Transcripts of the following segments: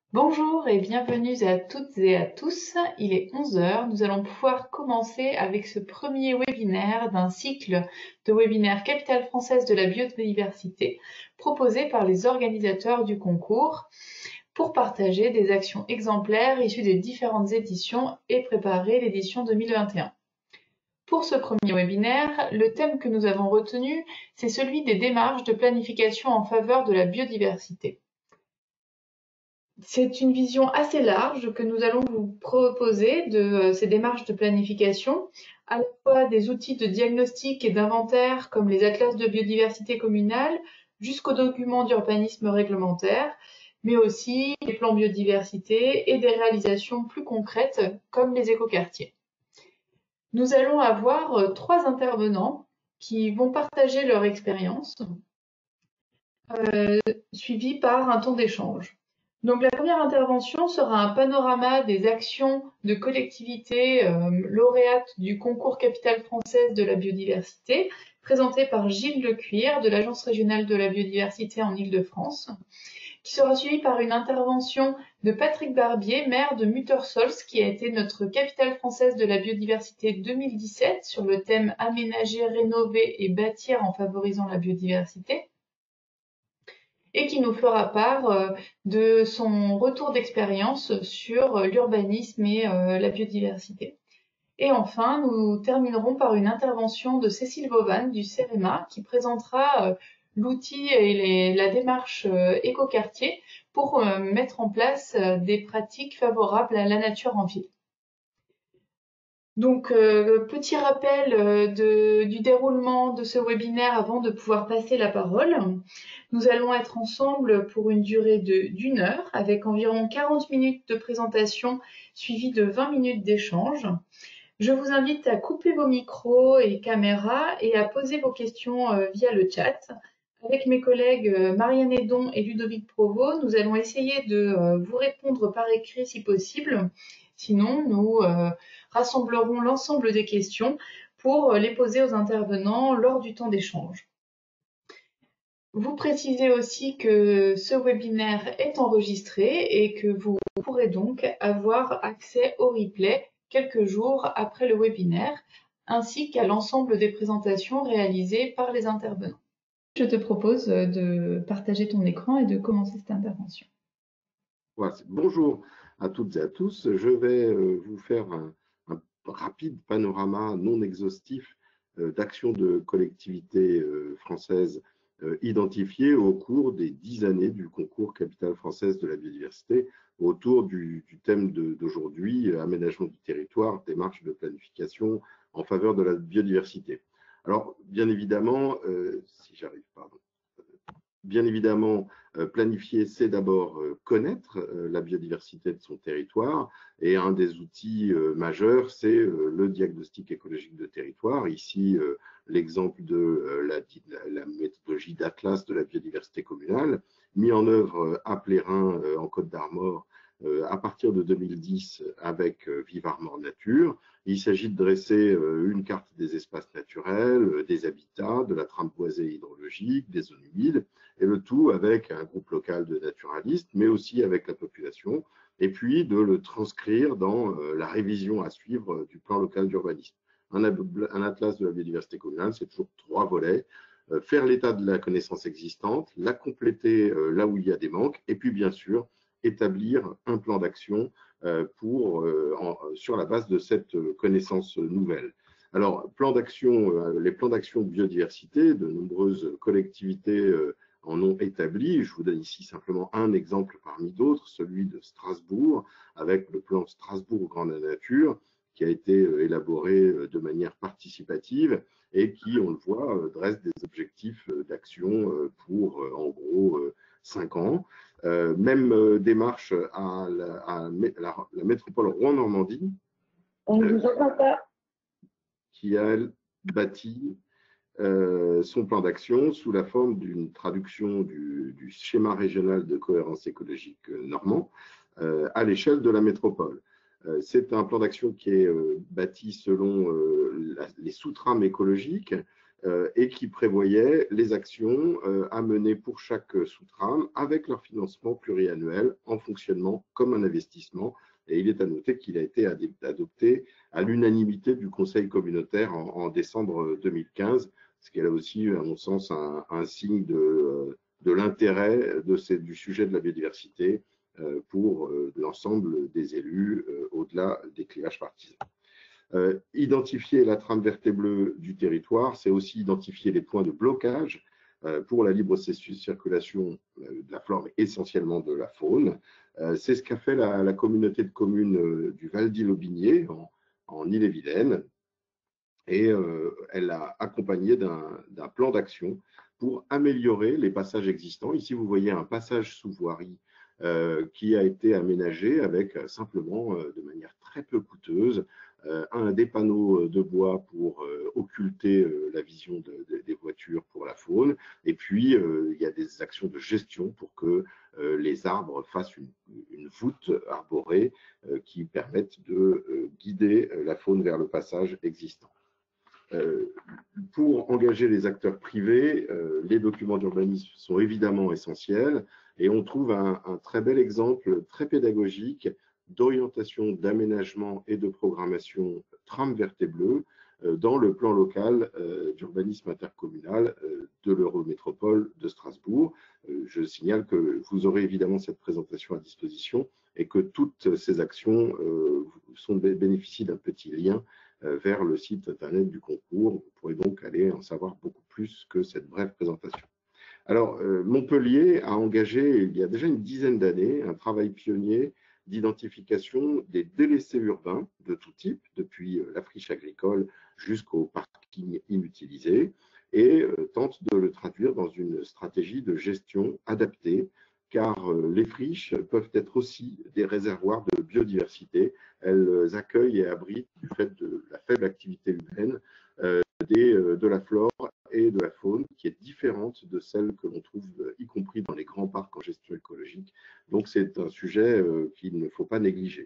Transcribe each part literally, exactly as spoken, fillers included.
Bonjour et bienvenue à toutes et à tous. Il est onze heures. Nous allons pouvoir commencer avec ce premier webinaire d'un cycle de webinaires Capitale française de la biodiversité proposé par les organisateurs du concours pour partager des actions exemplaires issues des différentes éditions et préparer l'édition deux mille vingt et un. Pour ce premier webinaire, le thème que nous avons retenu, c'est celui des démarches de planification en faveur de la biodiversité. C'est une vision assez large que nous allons vous proposer de ces démarches de planification, à la fois des outils de diagnostic et d'inventaire comme les atlas de biodiversité communale jusqu'aux documents d'urbanisme réglementaire, mais aussi des plans biodiversité et des réalisations plus concrètes comme les écoquartiers. Nous allons avoir trois intervenants qui vont partager leur expérience, euh, suivis par un temps d'échange. Donc la première intervention sera un panorama des actions de collectivités euh, lauréates du concours Capitale française de la biodiversité, présenté par Gilles Lecuir de l'Agence régionale de la biodiversité en Île-de-France, qui sera suivi par une intervention de Patrick Barbier, maire de Muttersols, qui a été notre Capitale française de la biodiversité deux mille dix-sept sur le thème aménager, rénover et bâtir en favorisant la biodiversité, et qui nous fera part de son retour d'expérience sur l'urbanisme et la biodiversité. Et enfin, nous terminerons par une intervention de Cécile Vauvan du CEREMA qui présentera l'outil et les, la démarche écoquartier pour mettre en place des pratiques favorables à la nature en ville. Donc, euh, petit rappel euh, de, du déroulement de ce webinaire avant de pouvoir passer la parole. Nous allons être ensemble pour une durée de d'une heure avec environ quarante minutes de présentation suivies de vingt minutes d'échange. Je vous invite à couper vos micros et caméras et à poser vos questions euh, via le chat. Avec mes collègues euh, Marianne Edon et Ludovic Provost, nous allons essayer de euh, vous répondre par écrit si possible. Sinon, nous euh, rassemblerons l'ensemble des questions pour les poser aux intervenants lors du temps d'échange. Vous précisez aussi que ce webinaire est enregistré et que vous pourrez donc avoir accès au replay quelques jours après le webinaire, ainsi qu'à l'ensemble des présentations réalisées par les intervenants. Je te propose de partager ton écran et de commencer cette intervention. Voilà, bonjour à toutes et à tous. Je vais vous faire un, un rapide panorama non exhaustif d'actions de collectivités françaises identifiées au cours des dix années du concours Capitale française de la biodiversité autour du, du thème d'aujourd'hui, aménagement du territoire, démarche de planification en faveur de la biodiversité. Alors, bien évidemment, euh, si j'arrive, pardon. Bien évidemment, planifier, c'est d'abord connaître la biodiversité de son territoire, et un des outils majeurs, c'est le diagnostic écologique de territoire. Ici, l'exemple de la, la méthodologie d'Atlas de la biodiversité communale, mis en œuvre à Plérin, en Côte d'Armor, à partir de deux mille dix avec Vive Armor Nature. Il s'agit de dresser une carte des espaces naturels, des habitats, de la trame boisée hydrologique, des zones humides, et le tout avec un groupe local de naturalistes, mais aussi avec la population, et puis de le transcrire dans la révision à suivre du plan local d'urbanisme. Un, un atlas de la biodiversité communale, c'est toujours trois volets: faire l'état de la connaissance existante, la compléter là où il y a des manques, et puis bien sûr établir un plan d'action pour en, sur la base de cette connaissance nouvelle. Alors, plan d'action, les plans d'action biodiversité, de nombreuses collectivités en ont établi. Je vous donne ici simplement un exemple parmi d'autres, celui de Strasbourg, avec le plan Strasbourg Grande Nature, qui a été élaboré de manière participative et qui, on le voit, dresse des objectifs d'action pour, en gros, cinq ans. Euh, même euh, démarche à la, à la, la métropole Rouen-Normandie, On ne vous entend pas. Qui a bâti euh, son plan d'action sous la forme d'une traduction du, du schéma régional de cohérence écologique normand euh, à l'échelle de la métropole. Euh, C'est un plan d'action qui est euh, bâti selon euh, la, les sous-trames écologiques euh, et qui prévoyait les actions euh, à mener pour chaque sous-trame avec leur financement pluriannuel en fonctionnement comme un investissement. Et il est à noter qu'il a été adopté à l'unanimité du Conseil communautaire en, en décembre deux mille quinze, ce qui est là aussi, à mon sens, un, un signe de, de l'intérêt de du sujet de la biodiversité euh, pour euh, l'ensemble des élus, euh, au-delà des clivages partisans. Euh, identifier la trame verte et bleue du territoire, c'est aussi identifier les points de blocage euh, pour la libre circulation euh, de la flore, mais essentiellement de la faune. Euh, c'est ce qu'a fait la, la communauté de communes euh, du Val-d'Ille-Aubigné en, en Ille-et-Vilaine, et euh, elle a accompagné d'un plan d'action pour améliorer les passages existants. Ici, vous voyez un passage sous voirie euh, qui a été aménagé avec euh, simplement, euh, de manière très peu coûteuse, euh, un des panneaux de bois pour euh, occulter euh, la vision de, de, des voitures pour la faune, et puis euh, il y a des actions de gestion pour que euh, les arbres fassent une, une voûte arborée euh, qui permette de euh, guider la faune vers le passage existant. Euh, pour engager les acteurs privés, euh, les documents d'urbanisme sont évidemment essentiels, et on trouve un, un très bel exemple très pédagogique d'orientation, d'aménagement et de programmation trame verte et bleue euh, dans le plan local euh, d'urbanisme intercommunal euh, de l'Eurométropole de Strasbourg. Euh, je signale que vous aurez évidemment cette présentation à disposition et que toutes ces actions euh, sont, bénéficient d'un petit lien vers le site internet du concours. Vous pourrez donc aller en savoir beaucoup plus que cette brève présentation. Alors, euh, Montpellier a engagé, il y a déjà une dizaine d'années, un travail pionnier d'identification des délaissés urbains de tout type, depuis la friche agricole jusqu'au parking inutilisé, et euh, tente de le traduire dans une stratégie de gestion adaptée, car euh, les friches peuvent être aussi des réservoirs de biodiversité. Elles accueillent et abritent, du fait de la faible activité humaine, euh, des, euh, de la flore et de la faune qui est différente de celle que l'on trouve, y compris dans les grands parcs en gestion écologique. Donc c'est un sujet euh, qu'il ne faut pas négliger.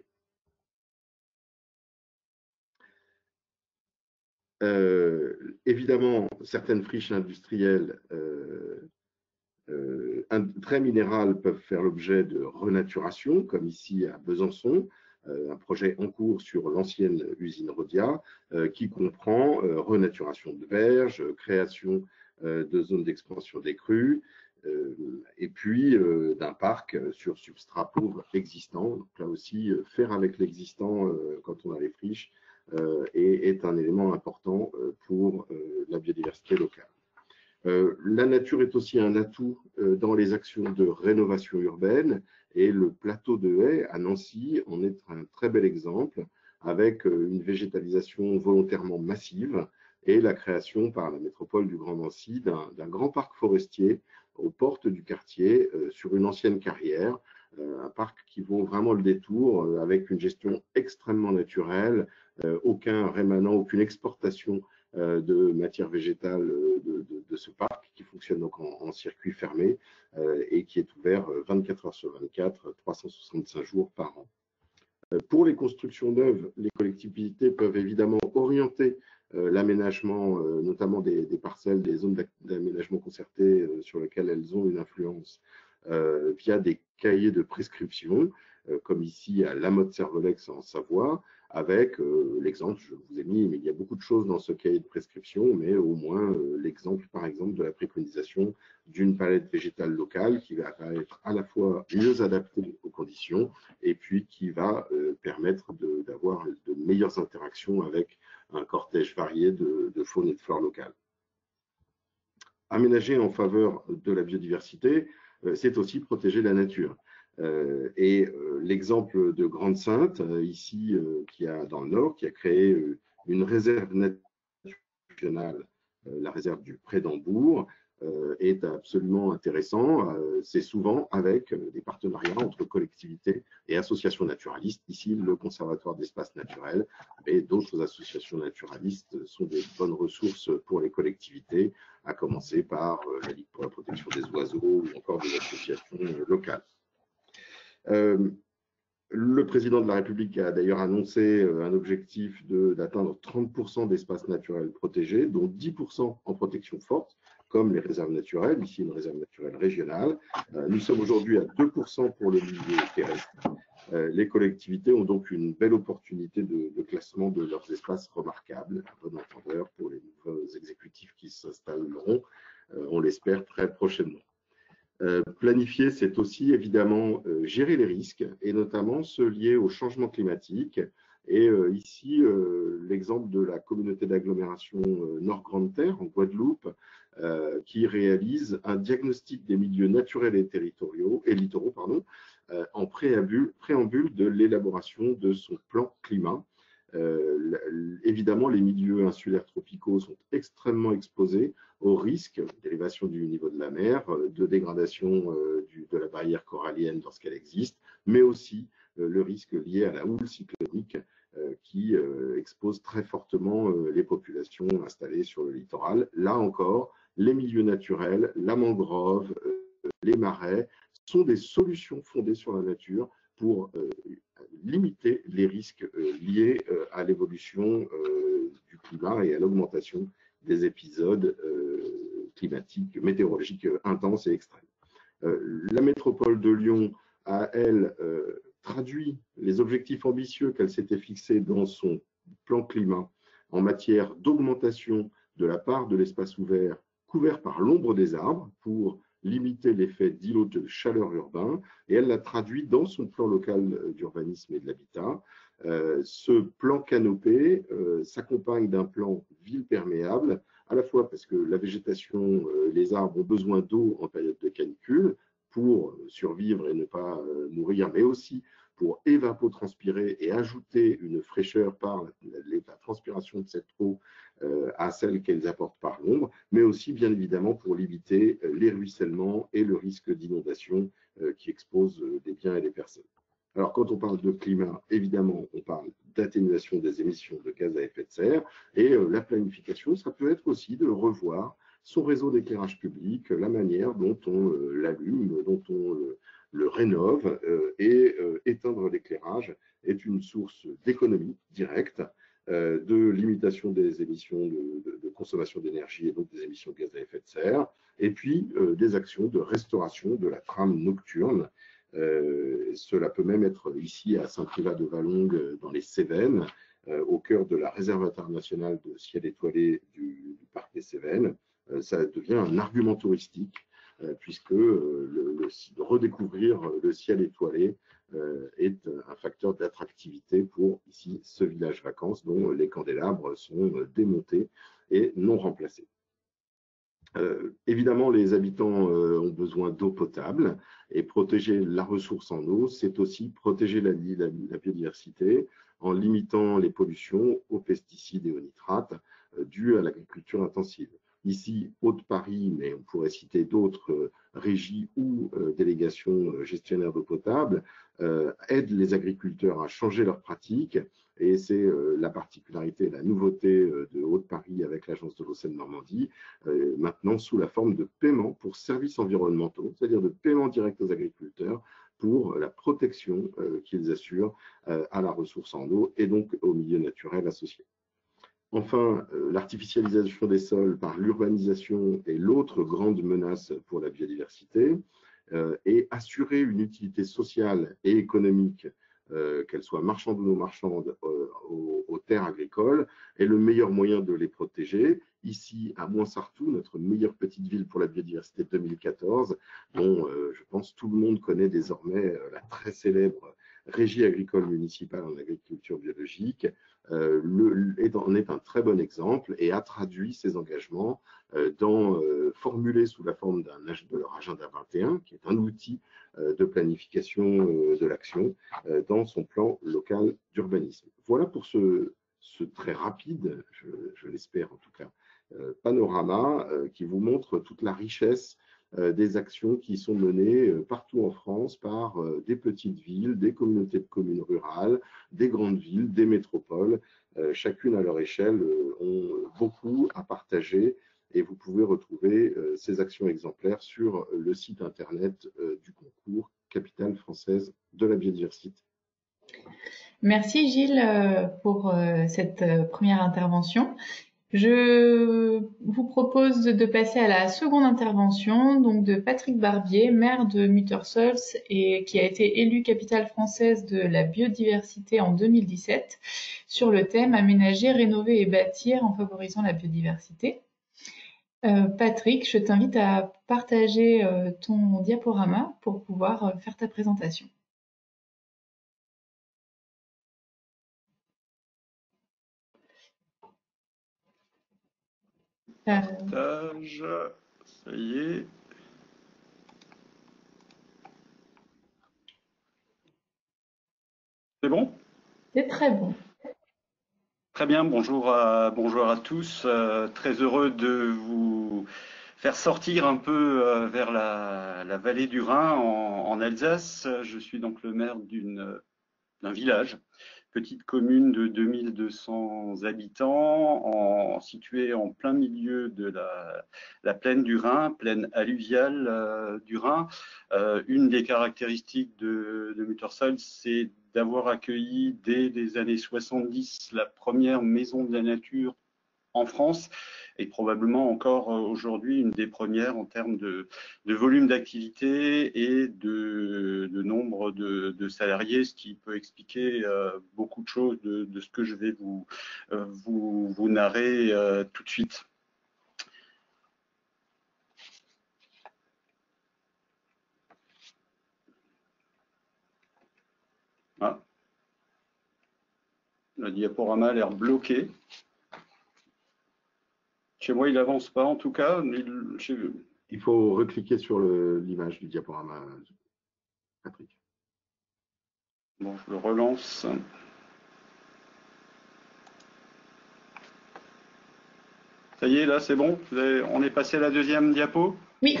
Euh, évidemment, certaines friches industrielles euh, euh, très minérales peuvent faire l'objet de renaturation, comme ici à Besançon, euh, un projet en cours sur l'ancienne usine Rhodia, euh, qui comprend euh, renaturation de berges, création euh, de zones d'expansion des crues, euh, et puis euh, d'un parc sur substrat pauvre existant. Donc là aussi, euh, faire avec l'existant euh, quand on a les friches euh, est, est un élément important euh, pour euh, la biodiversité locale. Euh, la nature est aussi un atout euh, dans les actions de rénovation urbaine, et le plateau de haies à Nancy en est un très bel exemple, avec euh, une végétalisation volontairement massive et la création par la métropole du Grand Nancy d'un grand parc forestier aux portes du quartier euh, sur une ancienne carrière, euh, un parc qui vaut vraiment le détour euh, avec une gestion extrêmement naturelle, euh, aucun rémanent, aucune exportation de matière végétale de, de, de ce parc, qui fonctionne donc en, en circuit fermé euh, et qui est ouvert vingt-quatre heures sur vingt-quatre, trois cent soixante-cinq jours par an. Euh, pour les constructions neuves, les collectivités peuvent évidemment orienter euh, l'aménagement, euh, notamment des, des parcelles, des zones d'aménagement concerté euh, sur lesquelles elles ont une influence, euh, via des cahiers de prescription, euh, comme ici à La Motte-Servolex en Savoie, avec euh, l'exemple, je vous ai mis, mais il y a beaucoup de choses dans ce cahier de prescription, mais au moins euh, l'exemple, par exemple, de la préconisation d'une palette végétale locale qui va être à la fois mieux adaptée aux conditions et puis qui va euh, permettre d'avoir de, de meilleures interactions avec un cortège varié de, de faune et de flore locale. Aménager en faveur de la biodiversité, euh, c'est aussi protéger la nature. Euh, et euh, l'exemple de Grande-Synthe, euh, ici, euh, qui a dans le Nord, qui a créé euh, une réserve nationale, euh, la réserve du Pré d'Ambourg, euh, est absolument intéressant. Euh, C'est souvent avec euh, des partenariats entre collectivités et associations naturalistes. Ici, le Conservatoire d'espaces naturels, et d'autres associations naturalistes sont des bonnes ressources pour les collectivités, à commencer par euh, la Ligue pour la protection des oiseaux ou encore des associations euh, locales. Euh, Le président de la République a d'ailleurs annoncé un objectif d'atteindre trente pour cent d'espaces naturels protégés, dont dix pour cent en protection forte, comme les réserves naturelles, ici une réserve naturelle régionale. Nous sommes aujourd'hui à deux pour cent pour le milieu terrestre. Les collectivités ont donc une belle opportunité de, de classement de leurs espaces remarquables, à bon entendeur pour les nouveaux exécutifs qui s'installeront, on l'espère, très prochainement. Euh, planifier, c'est aussi évidemment euh, gérer les risques, et notamment ceux liés au changement climatique. Et euh, ici, euh, l'exemple de la communauté d'agglomération euh, Nord-Grande-Terre, en Guadeloupe, euh, qui réalise un diagnostic des milieux naturels et territoriaux, et littoraux, pardon, euh, en préambule, préambule de l'élaboration de son plan climat. Euh, évidemment, les milieux insulaires tropicaux sont extrêmement exposés aux risques, dérivation du niveau de la mer, de dégradation euh, du, de la barrière corallienne lorsqu'elle existe, mais aussi euh, le risque lié à la houle cyclonique euh, qui euh, expose très fortement euh, les populations installées sur le littoral. Là encore, les milieux naturels, la mangrove, euh, les marais sont des solutions fondées sur la nature pour euh, limiter les risques euh, liés euh, à l'évolution euh, du climat et à l'augmentation des épisodes euh, climatiques, météorologiques euh, intenses et extrêmes. Euh, la métropole de Lyon a, elle, euh, traduit les objectifs ambitieux qu'elle s'était fixés dans son plan climat en matière d'augmentation de la part de l'espace ouvert couvert par l'ombre des arbres pour limiter l'effet d'îlots de chaleur urbain, et elle l'a traduit dans son plan local d'urbanisme et de l'habitat. Euh, ce plan canopé euh, s'accompagne d'un plan ville perméable, à la fois parce que la végétation, euh, les arbres ont besoin d'eau en période de canicule pour survivre et ne pas euh, mourir, mais aussi pour évapotranspirer et ajouter une fraîcheur par la, la, la transpiration de cette eau euh, à celle qu'elles apportent par l'ombre, mais aussi bien évidemment pour limiter euh, les ruissellements et le risque d'inondation euh, qui expose euh, des biens et des personnes. Alors, quand on parle de climat, évidemment, on parle d'atténuation des émissions de gaz à effet de serre, et euh, la planification, ça peut être aussi de revoir son réseau d'éclairage public, la manière dont on euh, l'allume, dont on le, le rénove, euh, et euh, éteindre l'éclairage est une source d'économie directe, euh, de limitation des émissions de, de, de consommation d'énergie et donc des émissions de gaz à effet de serre, et puis euh, des actions de restauration de la trame nocturne. Euh, cela peut même être ici à Saint-Privat-de-Vallongue dans les Cévennes, euh, au cœur de la réservatoire nationale de ciel étoilé du, du parc des Cévennes. Euh, ça devient un argument touristique euh, puisque euh, le, le, redécouvrir le ciel étoilé euh, est un facteur d'attractivité pour ici ce village vacances dont les candélabres sont démontés et non remplacés. Euh, évidemment, les habitants euh, ont besoin d'eau potable et protéger la ressource en eau, c'est aussi protéger la, la, la biodiversité en limitant les pollutions aux pesticides et aux nitrates euh, dues à l'agriculture intensive. Ici, Haute-Paris, mais on pourrait citer d'autres euh, régies ou euh, délégations euh, gestionnaires d'eau potable, euh, aident les agriculteurs à changer leurs pratiques. Et c'est euh, la particularité, la nouveauté euh, de Haute-Paris avec l'agence de l'eau Seine-Normandie, euh, maintenant sous la forme de paiement pour services environnementaux, c'est-à-dire de paiement direct aux agriculteurs pour la protection euh, qu'ils assurent euh, à la ressource en eau et donc au milieu naturel associé. Enfin, euh, l'artificialisation des sols par l'urbanisation est l'autre grande menace pour la biodiversité, euh, et assurer une utilité sociale et économique, euh, qu'elle soit marchande ou non marchande, euh, aux, aux terres agricoles, est le meilleur moyen de les protéger. Ici, à Moinsartou, notre meilleure petite ville pour la biodiversité de deux mille quatorze, dont euh, je pense tout le monde connaît désormais euh, la très célèbre Régie agricole municipale en agriculture biologique, euh, le, est, en est un très bon exemple et a traduit ses engagements euh, dans, euh, formulés sous la forme d'un, de leur agenda vingt et un, qui est un outil euh, de planification euh, de l'action euh, dans son plan local d'urbanisme. Voilà pour ce, ce très rapide, je, je l'espère en tout cas, euh, panorama euh, qui vous montre toute la richesse Euh, des actions qui sont menées euh, partout en France par euh, des petites villes, des communautés de communes rurales, des grandes villes, des métropoles, euh, chacune à leur échelle euh, ont beaucoup à partager et vous pouvez retrouver euh, ces actions exemplaires sur le site internet euh, du concours Capitale française de la biodiversité. Merci Gilles euh, pour euh, cette euh, première intervention. Je vous propose de, de passer à la seconde intervention, donc de Patrick Barbier, maire de Muttersels et qui a été élu capitale française de la biodiversité en deux mille dix-sept, sur le thème aménager, rénover et bâtir en favorisant la biodiversité. Euh, Patrick, je t'invite à partager euh, ton diaporama pour pouvoir euh, faire ta présentation. Euh, Partage, ça y est. C'est bon? C'est très bon. Très bien, bonjour à, bonjour à tous. Euh, très heureux de vous faire sortir un peu euh, vers la, la vallée du Rhin en, en Alsace. Je suis donc le maire d'une, d'un village, petite commune de deux mille deux cents habitants, en, située en plein milieu de la, la plaine du Rhin, plaine alluviale euh, du Rhin. Euh, une des caractéristiques de, de Muttersels, c'est d'avoir accueilli dès les années soixante-dix la première maison de la nature en France et probablement encore aujourd'hui une des premières en termes de, de volume d'activité et de, de nombre de, de salariés, ce qui peut expliquer euh, beaucoup de choses de, de ce que je vais vous, euh, vous, vous narrer euh, tout de suite. Ah. Le diaporama a l'air bloqué. Chez moi, il n'avance pas en tout cas. Il, chez... il faut recliquer sur l'image du diaporama, Patrick. Bon, je le relance. Ça y est, là, c'est bon? Vous avez... On est passé à la deuxième diapo? Oui.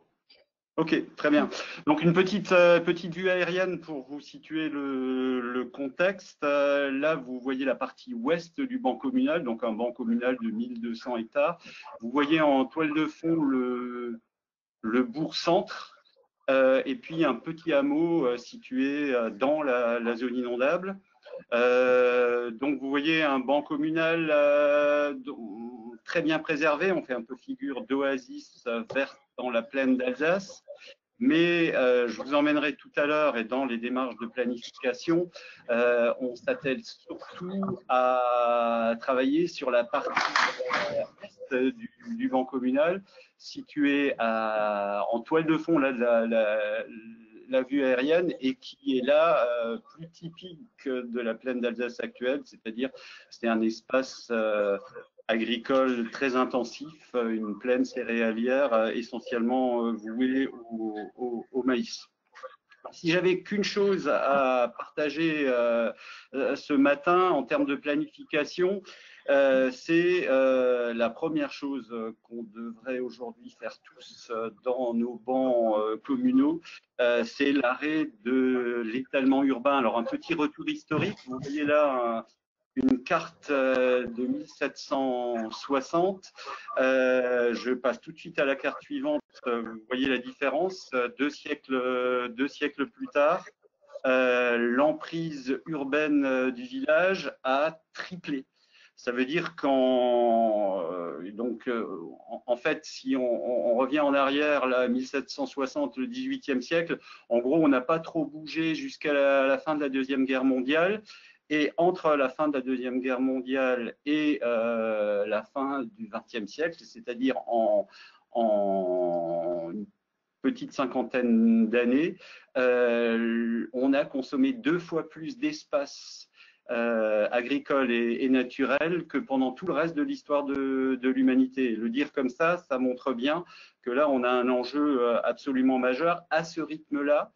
Ok, très bien. Donc une petite euh, petite vue aérienne pour vous situer le, le contexte. Euh, là, vous voyez la partie ouest du banc communal, donc un banc communal de mille deux cents hectares. Vous voyez en toile de fond le, le bourg-centre euh, et puis un petit hameau euh, situé euh, dans la, la zone inondable. Euh, donc vous voyez un banc communal euh, très bien préservé. On fait un peu figure d'oasis euh, verte dans la plaine d'Alsace. Mais euh, je vous emmènerai tout à l'heure et dans les démarches de planification, euh, on s'attelle surtout à travailler sur la partie est du, du banc communal, située à, en toile de fond là, la, la, la vue aérienne et qui est là euh, plus typique de la plaine d'Alsace actuelle, c'est-à-dire c'est un espace euh, agricole très intensif, une plaine céréalière euh, essentiellement euh, vouée au, au, au maïs. Si j'avais qu'une chose à partager euh, ce matin en termes de planification, euh, c'est euh, la première chose qu'on devrait aujourd'hui faire tous dans nos bancs euh, communaux, euh, c'est l'arrêt de l'étalement urbain. Alors un petit retour historique, vous voyez là un, une carte de mille sept cent soixante. Euh, je passe tout de suite à la carte suivante. Vous voyez la différence. Deux siècles, deux siècles plus tard, euh, l'emprise urbaine du village a triplé. Ça veut dire qu'en euh, donc euh, en, en fait, si on, on revient en arrière, là, mille sept cent soixante, le dix-huitième siècle, en gros, on n'a pas trop bougé jusqu'à la, la fin de la Deuxième Guerre mondiale. Et entre la fin de la Deuxième Guerre mondiale et euh, la fin du vingtième siècle, c'est-à-dire en, en une petite cinquantaine d'années, euh, on a consommé deux fois plus d'espace euh, agricole et, et naturel que pendant tout le reste de l'histoire de, de l'humanité. Le dire comme ça, ça montre bien que là, on a un enjeu absolument majeur. À ce rythme-là,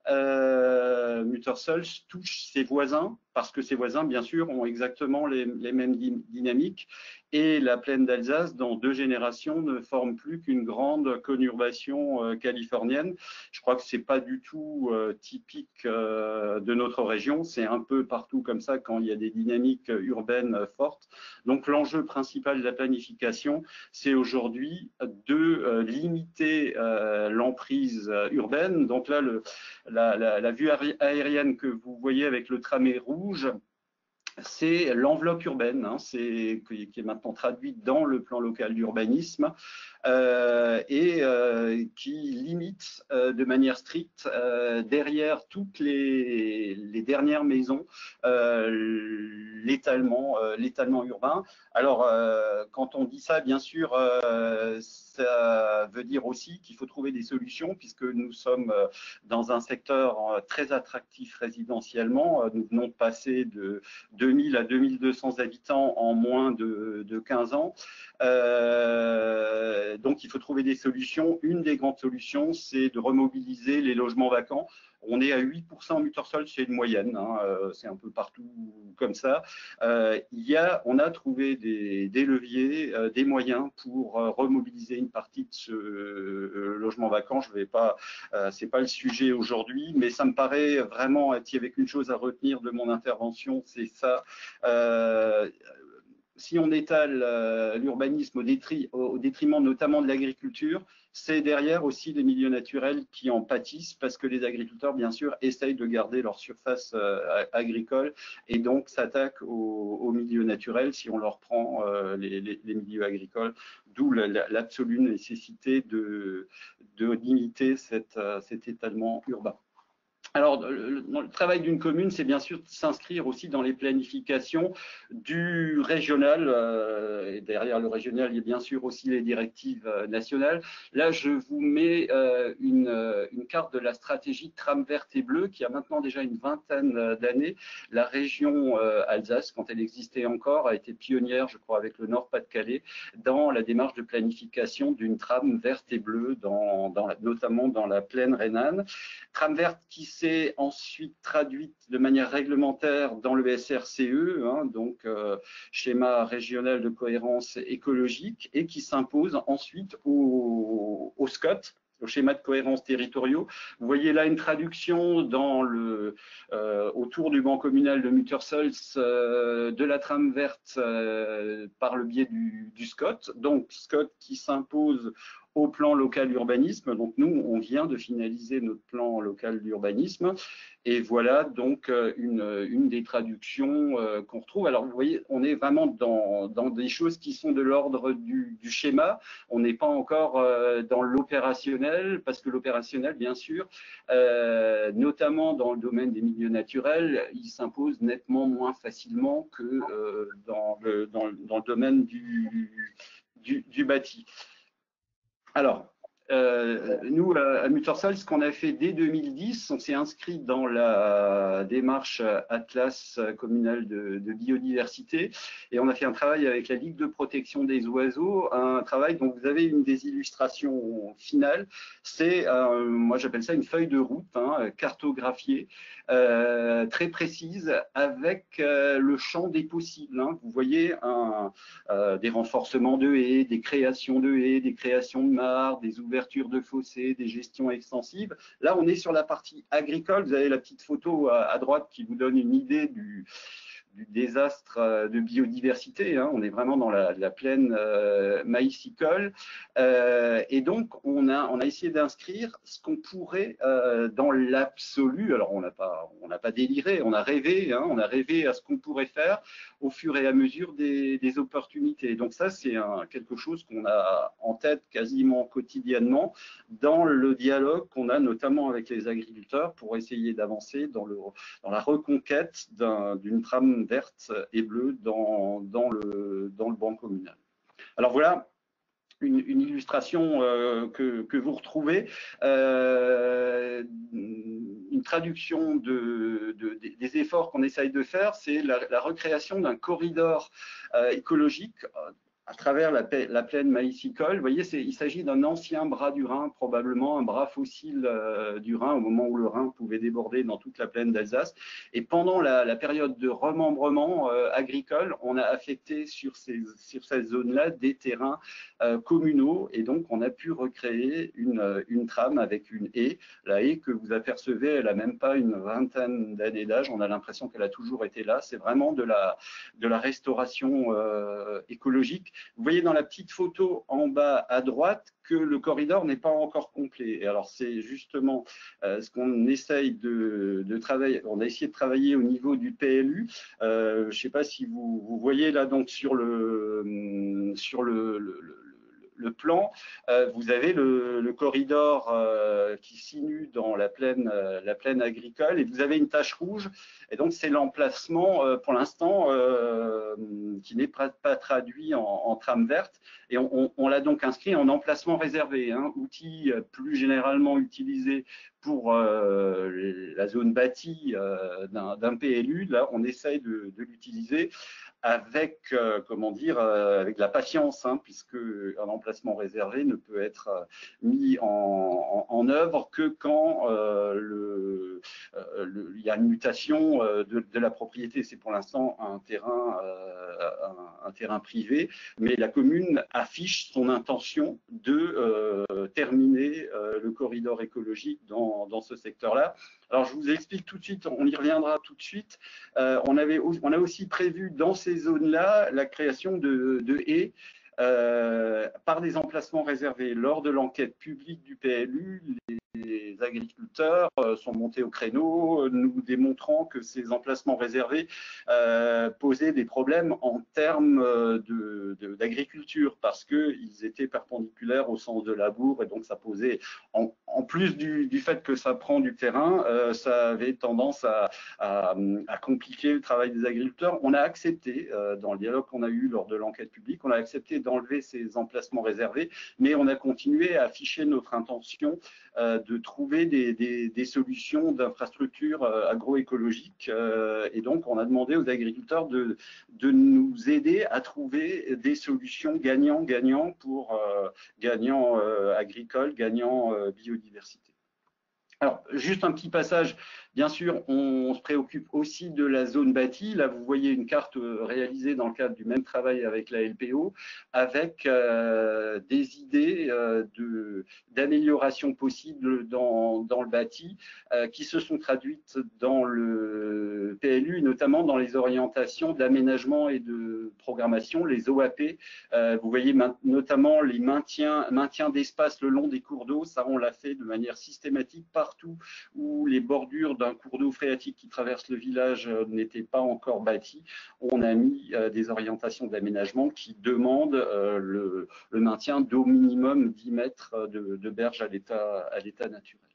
Euh, Muttersels touche ses voisins parce que ses voisins, bien sûr, ont exactement les, les mêmes dynamiques et la plaine d'Alsace, dans deux générations, ne forme plus qu'une grande conurbation euh, californienne. Je crois que c'est pas du tout euh, typique euh, de notre région. C'est un peu partout comme ça quand il y a des dynamiques urbaines euh, fortes. Donc l'enjeu principal de la planification, c'est aujourd'hui de euh, limiter euh, l'emprise urbaine. Donc là, le, la, la, la vue aérienne que vous voyez avec le tramway rouge, c'est l'enveloppe urbaine, hein, c'est, qui est maintenant traduite dans le plan local d'urbanisme euh, et euh, qui limite euh, de manière stricte euh, derrière toutes les, les dernières maisons euh, l'étalement euh, l'étalement urbain. Alors, euh, quand on dit ça, bien sûr, euh, ça veut dire aussi qu'il faut trouver des solutions puisque nous sommes dans un secteur très attractif résidentiellement. Nous venons de passer de deux mille à deux mille deux cents habitants en moins de, de quinze ans. Euh, donc, il faut trouver des solutions. Une des grandes solutions, c'est de remobiliser les logements vacants. On est à huit pour cent en Muttersol, c'est une moyenne, hein, euh, c'est un peu partout comme ça. Euh, il y a, on a trouvé des, des leviers, euh, des moyens pour euh, remobiliser une partie de ce euh, logement vacant. Je vais pas, euh, c'est pas le sujet aujourd'hui, mais ça me paraît vraiment, s'il y avait qu'une chose à retenir de mon intervention, c'est ça. Euh, si on étale euh, l'urbanisme au, détri, au détriment notamment de l'agriculture, c'est derrière aussi les milieux naturels qui en pâtissent parce que les agriculteurs, bien sûr, essayent de garder leur surface euh, agricole et donc s'attaquent aux, aux milieux naturels si on leur prend euh, les, les, les milieux agricoles, d'où l'absolue nécessité de, de limiter cette, cet étalement urbain. Alors, le, le travail d'une commune, c'est bien sûr de s'inscrire aussi dans les planifications du régional. Euh, et derrière le régional, il y a bien sûr aussi les directives euh, nationales. Là, je vous mets euh, une, euh, une carte de la stratégie Tram verte et bleue qui a maintenant déjà une vingtaine d'années. La région euh, Alsace, quand elle existait encore, a été pionnière, je crois, avec le Nord-Pas-de-Calais, dans la démarche de planification d'une trame verte et bleue, dans, dans la, notamment dans la plaine rhénane. Trame verte qui s'est ensuite traduite de manière réglementaire dans le S R C E, hein, donc euh, schéma régional de cohérence écologique, et qui s'impose ensuite au, au S C O T, au schéma de cohérence territoriaux. Vous voyez là une traduction dans le, euh, autour du banc communal de Muttersol euh, de la trame verte euh, par le biais du, du S C O T, donc S C O T qui s'impose au plan local d'urbanisme. Donc nous, on vient de finaliser notre plan local d'urbanisme et voilà donc une, une des traductions euh, qu'on retrouve. Alors vous voyez, on est vraiment dans, dans des choses qui sont de l'ordre du, du schéma. On n'est pas encore euh, dans l'opérationnel parce que l'opérationnel, bien sûr, euh, notamment dans le domaine des milieux naturels, il s'impose nettement moins facilement que euh, dans, le, dans, dans le domaine du, du, du bâti. Alors, euh, nous, à Muttersol, ce qu'on a fait dès deux mille dix, on s'est inscrit dans la démarche Atlas communal de, de biodiversité et on a fait un travail avec la Ligue de protection des oiseaux, un travail dont vous avez une des illustrations finales. C'est, euh, moi j'appelle ça une feuille de route, hein, cartographiée, euh, très précise, avec euh, le champ des possibles. Hein. Vous voyez un, euh, des renforcements de haies, des créations de haies, des créations de mares, des ouvertures de fossés, des gestions extensives. Là, on est sur la partie agricole. Vous avez la petite photo à, à droite qui vous donne une idée du, du désastre de biodiversité. Hein. On est vraiment dans la, la plaine euh, maïsicole. Euh, et donc, on a, on a essayé d'inscrire ce qu'on pourrait euh, dans l'absolu. Alors, on n'a pas, on n'a pas déliré, on a rêvé. Hein, on a rêvé à ce qu'on pourrait faire au fur et à mesure des, des opportunités. Donc ça, c'est quelque chose qu'on a en tête quasiment quotidiennement dans le dialogue qu'on a notamment avec les agriculteurs pour essayer d'avancer dans, le, dans la reconquête d'une trame verte et bleue dans, dans, le, dans le banc communal. Alors voilà une, une illustration euh, que, que vous retrouvez, euh, une traduction de, de, des efforts qu'on essaye de faire, c'est la, la recréation d'un corridor euh, écologique à travers la, la plaine maïsicole. Vous voyez, il s'agit d'un ancien bras du Rhin, probablement un bras fossile euh, du Rhin, au moment où le Rhin pouvait déborder dans toute la plaine d'Alsace. Et pendant la, la période de remembrement euh, agricole, on a affecté sur ces, sur cette zone-là des terrains euh, communaux, et donc on a pu recréer une, une trame avec une haie. La haie que vous apercevez, elle n'a même pas une vingtaine d'années d'âge, on a l'impression qu'elle a toujours été là. C'est vraiment de la, de la restauration euh, écologique. Vous voyez dans la petite photo en bas à droite que le corridor n'est pas encore complet. Et alors c'est justement euh, ce qu'on essaye de, de travailler. On a essayé de travailler au niveau du P L U. Euh, je ne sais pas si vous, vous voyez là donc sur le sur le, le, le le plan, euh, vous avez le, le corridor euh, qui sinue dans la plaine, euh, la plaine agricole, et vous avez une tache rouge, et donc c'est l'emplacement euh, pour l'instant euh, qui n'est pas, pas traduit en, en trame verte, et on, on, on l'a donc inscrit en emplacement réservé, hein, outil plus généralement utilisé pour euh, la zone bâtie euh, d'un P L U. Là, on essaye de, de l'utiliser avec, euh, comment dire, euh, avec de la patience, hein, puisque un emplacement réservé ne peut être euh, mis en, en, en œuvre que quand euh, le, euh, le, il y a une mutation euh, de, de la propriété. C'est pour l'instant un terrain, euh, un, un terrain privé, mais la commune affiche son intention de euh, terminer euh, le corridor écologique dans, dans ce secteur-là. Alors, je vous explique tout de suite, on y reviendra tout de suite. Euh, on, avait, on a aussi prévu dans ces zones-là la création de, de haies euh, par des emplacements réservés. Lors de l'enquête publique du P L U, les agriculteurs euh, sont montés au créneau, nous démontrant que ces emplacements réservés euh, posaient des problèmes en termes d'agriculture, de, de, parce qu'ils étaient perpendiculaires au sens de la bourre, et donc ça posait, en, en plus du, du fait que ça prend du terrain, euh, ça avait tendance à, à, à compliquer le travail des agriculteurs. On a accepté, euh, dans le dialogue qu'on a eu lors de l'enquête publique, on a accepté d'enlever ces emplacements réservés, mais on a continué à afficher notre intention euh, de trouver des, des, des solutions d'infrastructures euh, agroécologiques. Euh, et donc, on a demandé aux agriculteurs de, de nous aider à trouver des solutions gagnant-gagnant pour euh, gagnant euh, agricole, gagnant euh, biodiversité. Alors, juste un petit passage, bien sûr, on se préoccupe aussi de la zone bâtie. Là, vous voyez une carte réalisée dans le cadre du même travail avec la L P O, avec euh, des idées euh, d'amélioration possible dans, dans le bâti, euh, qui se sont traduites dans le P L U, notamment dans les orientations d'aménagement et de programmation, les O A P. Euh, vous voyez notamment les maintiens, maintiens d'espace le long des cours d'eau. Ça, on l'a fait de manière systématique partout où les bordures d'un cours d'eau phréatique qui traverse le village n'étaient pas encore bâties. On a mis euh, des orientations d'aménagement qui demandent euh, le, le maintien d'au minimum dix mètres de, de berge à l'état à l'état naturel.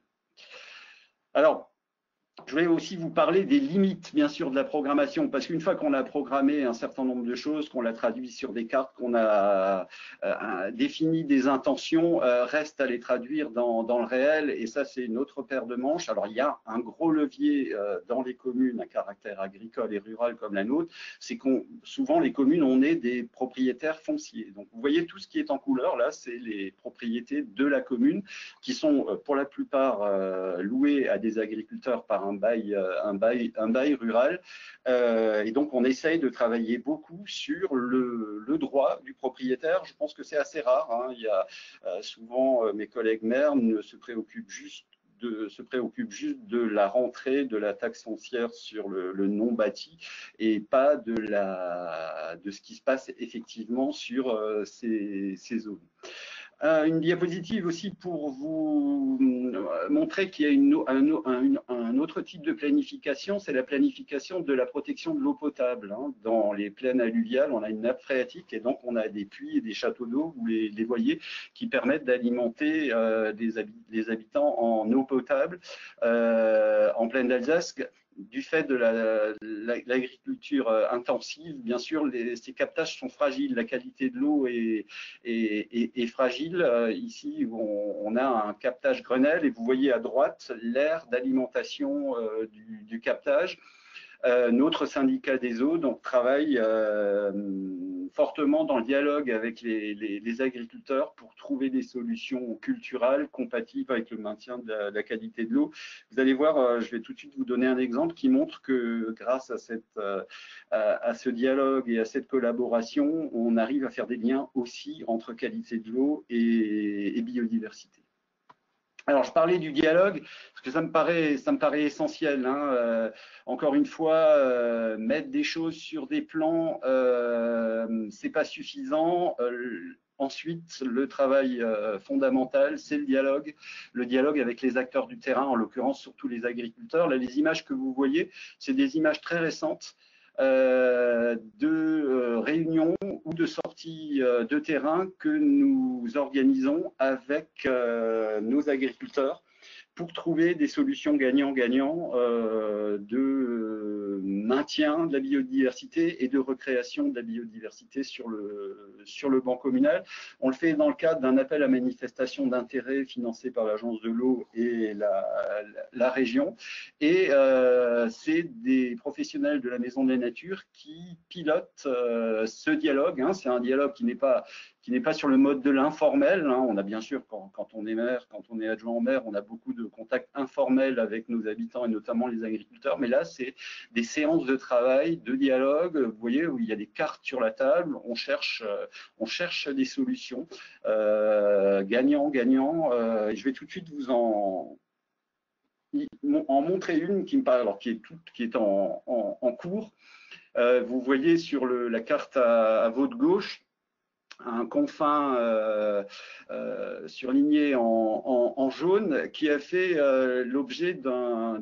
Alors, je vais aussi vous parler des limites, bien sûr, de la programmation, parce qu'une fois qu'on a programmé un certain nombre de choses, qu'on l'a traduit sur des cartes, qu'on a euh, défini des intentions, euh, reste à les traduire dans, dans le réel, et ça, c'est une autre paire de manches. Alors, il y a un gros levier euh, dans les communes à caractère agricole et rural comme la nôtre, c'est qu'on souvent, les communes, on est des propriétaires fonciers. Donc, vous voyez tout ce qui est en couleur, là, c'est les propriétés de la commune, qui sont, pour la plupart, euh, louées à des agriculteurs par un Un bail, un, bail, un bail rural. Euh, et donc, on essaye de travailler beaucoup sur le, le droit du propriétaire. Je pense que c'est assez rare. Hein. Il y a euh, souvent, euh, mes collègues maires ne se préoccupent juste De, se préoccupe juste de la rentrée de la taxe foncière sur le, le non bâti et pas de, la, de ce qui se passe effectivement sur euh, ces, ces zones. Euh, une diapositive aussi pour vous montrer qu'il y a une, un, un, un autre type de planification, c'est la planification de la protection de l'eau potable. Hein. Dans les plaines alluviales, on a une nappe phréatique et donc on a des puits et des châteaux d'eau, vous les, les voyez, qui permettent d'alimenter euh, les, les habitants en eau potable. Euh, en plaine d'Alsace, du fait de l'agriculture la, la, intensive, bien sûr, les, ces captages sont fragiles. La qualité de l'eau est, est, est, est fragile. Euh, ici, on, on a un captage Grenelle et vous voyez à droite l'aire d'alimentation euh, du, du captage. Euh, notre syndicat des eaux donc, travaille euh, fortement dans le dialogue avec les, les, les agriculteurs pour trouver des solutions culturelles compatibles avec le maintien de la, de la qualité de l'eau. Vous allez voir, euh, je vais tout de suite vous donner un exemple qui montre que grâce à, cette, euh, à, à ce dialogue et à cette collaboration, on arrive à faire des liens aussi entre qualité de l'eau et, et biodiversité. Alors, je parlais du dialogue, parce que ça me paraît, ça me paraît essentiel. Hein. Euh, encore une fois, euh, mettre des choses sur des plans, euh, c'est pas suffisant. Euh, ensuite, le travail euh, fondamental, c'est le dialogue, le dialogue avec les acteurs du terrain, en l'occurrence surtout les agriculteurs. Là, les images que vous voyez, c'est des images très récentes. Euh, de euh, réunions ou de sorties euh, de terrain que nous organisons avec euh, nos agriculteurs pour trouver des solutions gagnant-gagnant euh, de euh, maintien de la biodiversité et de recréation de la biodiversité sur le, sur le banc communal. On le fait dans le cadre d'un appel à manifestation d'intérêt financé par l'Agence de l'eau et la, la, la région. Et euh, c'est des professionnels de la Maison de la Nature qui pilotent euh, ce dialogue. Hein. C'est un dialogue qui n'est pas qui n'est pas sur le mode de l'informel. Hein. On a bien sûr, quand, quand on est maire, quand on est adjoint au maire, on a beaucoup de contacts informels avec nos habitants et notamment les agriculteurs. Mais là, c'est des séances de travail, de dialogue, vous voyez, où il y a des cartes sur la table, on cherche, euh, on cherche des solutions. Euh, gagnant, gagnant. Euh, je vais tout de suite vous en, en montrer une qui me parle, alors qui est, toute, qui est en, en, en cours. Euh, vous voyez sur le, la carte à, à votre gauche, un confin euh, euh, surligné en, en, en jaune qui a fait euh, l'objet d'un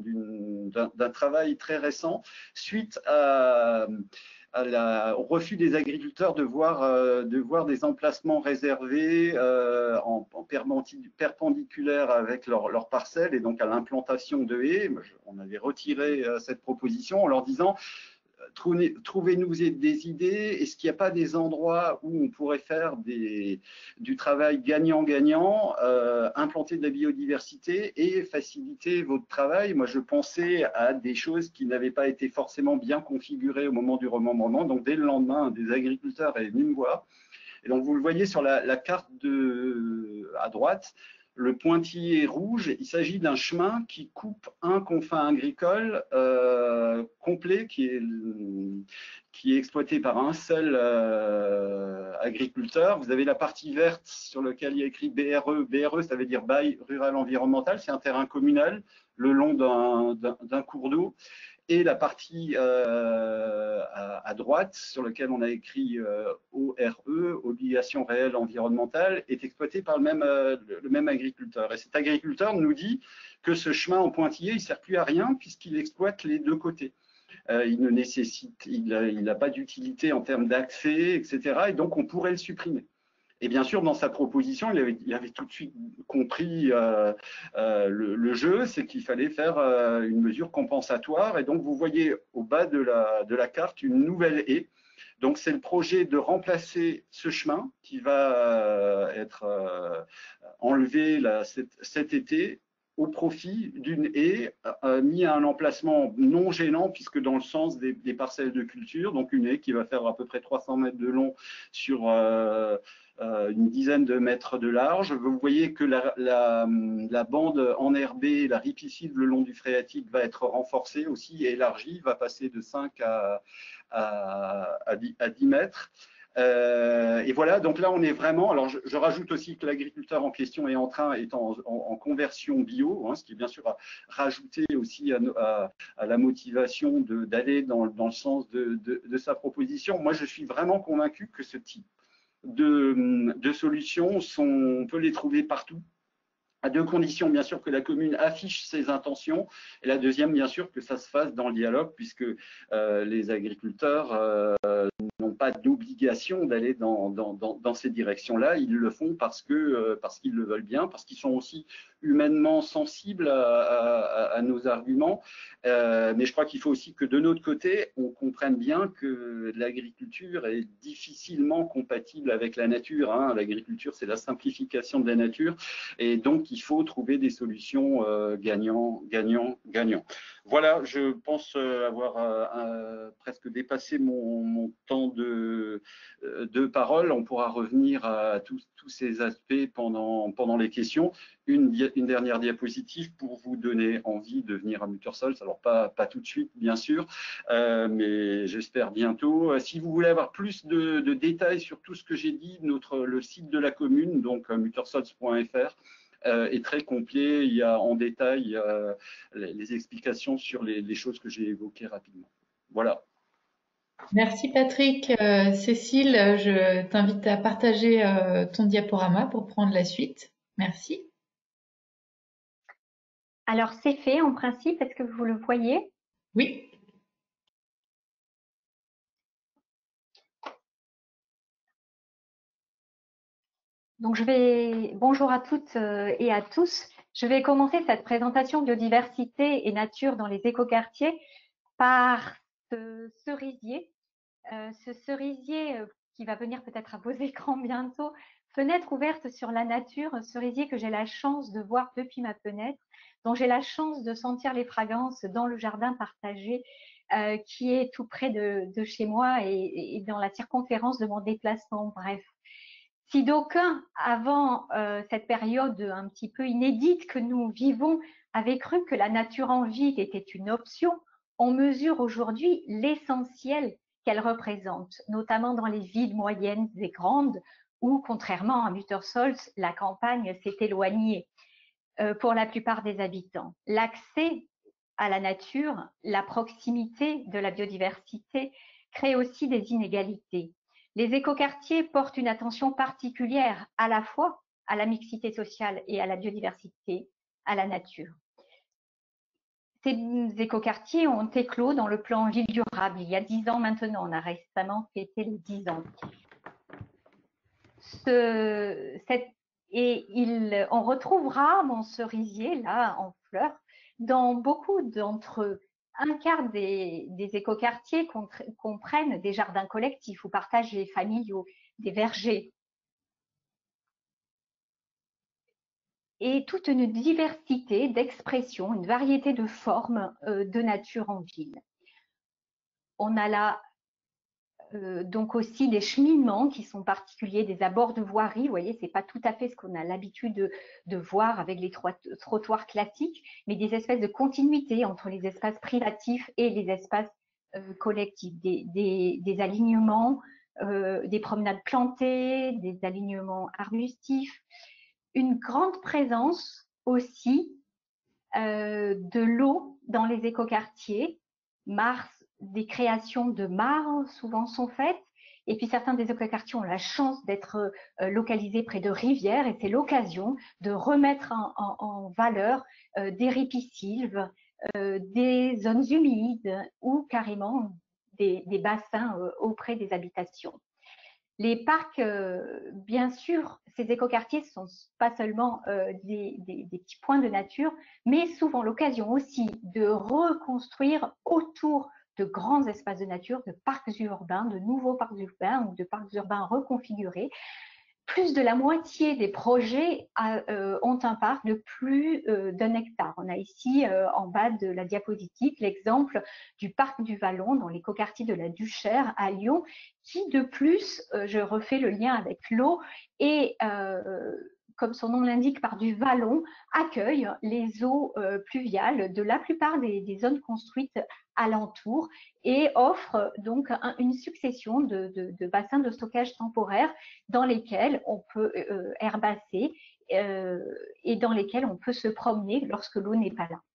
travail très récent suite à, à la, au refus des agriculteurs de voir, euh, de voir des emplacements réservés euh, en, en perpendiculaire avec leurs leur parcelles et donc à l'implantation de haies. On avait retiré euh, cette proposition en leur disant trouvez-nous des idées. Est-ce qu'il n'y a pas des endroits où on pourrait faire des, du travail gagnant-gagnant, euh, implanter de la biodiversité et faciliter votre travail? Moi, je pensais à des choses qui n'avaient pas été forcément bien configurées au moment du remembrement. Donc, dès le lendemain, des agriculteurs est venu me voir. Et donc, vous le voyez sur la, la carte de, à droite, le pointillé rouge, il s'agit d'un chemin qui coupe un confin agricole euh, complet qui est, qui est exploité par un seul euh, agriculteur. Vous avez la partie verte sur laquelle il y a écrit B R E. B R E, ça veut dire bail rural environnemental. C'est un terrain communal le long d'un cours d'eau. Et la partie euh, à, à droite, sur laquelle on a écrit euh, O R E, obligation réelle environnementale, est exploitée par le même, euh, le même agriculteur. Et cet agriculteur nous dit que ce chemin en pointillé, il ne sert plus à rien puisqu'il exploite les deux côtés. Euh, il ne nécessite, il n'a pas d'utilité en termes d'accès, et cetera. Et donc, on pourrait le supprimer. Et bien sûr, dans sa proposition, il avait, il avait tout de suite compris euh, euh, le, le jeu, c'est qu'il fallait faire euh, une mesure compensatoire. Et donc, vous voyez au bas de la, de la carte une nouvelle haie. Donc, c'est le projet de remplacer ce chemin qui va euh, être euh, enlevé là, cet, cet été au profit d'une haie euh, mise à un emplacement non gênant puisque dans le sens des, des parcelles de culture, donc une haie qui va faire à peu près trois cents mètres de long sur euh, euh, une dizaine de mètres de large. Vous voyez que la, la, la bande enherbée, la ripicide le long du phréatique va être renforcée aussi et élargie, va passer de cinq à, à, à, dix, à dix mètres. Euh, et voilà, donc là on est vraiment, alors je, je rajoute aussi que l'agriculteur en question est en train, est en, en, en conversion bio, hein, ce qui est bien sûr à rajouter aussi à, à, à la motivation d'aller dans, dans le sens de, de, de sa proposition. Moi je suis vraiment convaincu que ce type de, de solutions, sont, on peut les trouver partout. À deux conditions, bien sûr, que la commune affiche ses intentions, et la deuxième, bien sûr, que ça se fasse dans le dialogue, puisque euh, les agriculteurs euh, n'ont pas d'obligation d'aller dans, dans, dans, dans ces directions-là. Ils le font parce que euh, parce qu'ils le veulent bien, parce qu'ils sont aussi humainement sensibles à, à, à nos arguments. Euh, mais je crois qu'il faut aussi que de notre côté, on comprenne bien que l'agriculture est difficilement compatible avec la nature. Hein. L'agriculture, c'est la simplification de la nature, et donc il faut trouver des solutions euh, gagnant, gagnant, gagnant. Voilà, je pense avoir euh, euh, presque dépassé mon, mon temps de, de parole. On pourra revenir à tous, tous ces aspects pendant, pendant les questions. Une, une dernière diapositive pour vous donner envie de venir à Muttersols. Alors, pas, pas tout de suite, bien sûr, euh, mais j'espère bientôt. Si vous voulez avoir plus de, de détails sur tout ce que j'ai dit, notre, le site de la commune, donc muttersols point F R, euh, est très complet. Il y a en détail euh, les, les explications sur les, les choses que j'ai évoquées rapidement. Voilà. Merci Patrick. Euh, Cécile, je t'invite à partager euh, ton diaporama pour prendre la suite. Merci. Alors, c'est fait en principe. Est-ce que vous le voyez? Oui. Donc, je vais, bonjour à toutes et à tous. Je vais commencer cette présentation biodiversité et nature dans les écoquartiers par ce cerisier. Euh, ce cerisier euh, qui va venir peut-être à vos écrans bientôt, fenêtre ouverte sur la nature, un cerisier que j'ai la chance de voir depuis ma fenêtre, dont j'ai la chance de sentir les fragrances dans le jardin partagé euh, qui est tout près de, de chez moi et, et dans la circonférence de mon déplacement. Bref. Si d'aucuns, avant euh, cette période un petit peu inédite que nous vivons, avaient cru que la nature en ville était une option, on mesure aujourd'hui l'essentiel qu'elle représente, notamment dans les villes moyennes et grandes, où, contrairement à Muttersholz, la campagne s'est éloignée euh, pour la plupart des habitants. L'accès à la nature, la proximité de la biodiversité crée aussi des inégalités. Les écoquartiers portent une attention particulière à la fois à la mixité sociale et à la biodiversité, à la nature. Ces écoquartiers ont éclos dans le plan Ville durable il y a dix ans maintenant. On a récemment fêté les dix ans. Ce, cette, et il, on retrouvera mon cerisier là en fleurs dans beaucoup d'entre eux. Un quart des, des écoquartiers comprennent des jardins collectifs ou partagés, familiaux, des vergers. Et toute une diversité d'expressions, une variété de formes euh, de nature en ville. On a là euh, donc aussi des cheminements qui sont particuliers, des abords de voirie. Vous voyez, c'est pas tout à fait ce qu'on a l'habitude de, de voir avec les trottoirs classiques, mais des espèces de continuité entre les espaces privatifs et les espaces euh, collectifs, des, des, des alignements, euh, des promenades plantées, des alignements arbustifs, une grande présence aussi euh, de l'eau dans les écoquartiers. Mars, des créations de mares souvent sont faites. Et puis certains des écoquartiers ont la chance d'être euh, localisés près de rivières et c'est l'occasion de remettre en, en, en valeur euh, des ripisylves, euh, des zones humides ou carrément des, des bassins euh, auprès des habitations. Les parcs, euh, bien sûr, ces écoquartiers ne sont pas seulement euh, des, des, des petits points de nature, mais souvent l'occasion aussi de reconstruire autour de grands espaces de nature, de parcs urbains, de nouveaux parcs urbains ou de parcs urbains reconfigurés. Plus de la moitié des projets a, euh, ont un parc de plus euh, d'un hectare. On a ici, euh, en bas de la diapositive, l'exemple du parc du Vallon dans l'écoquartier de la Duchère à Lyon, qui de plus, euh, je refais le lien avec l'eau, et euh, comme son nom l'indique, par du vallon, accueille les eaux euh, pluviales de la plupart des, des zones construites alentour et offre donc un, une succession de, de, de bassins de stockage temporaires dans lesquels on peut euh, herbasser euh, et dans lesquels on peut se promener lorsque l'eau n'est pas là.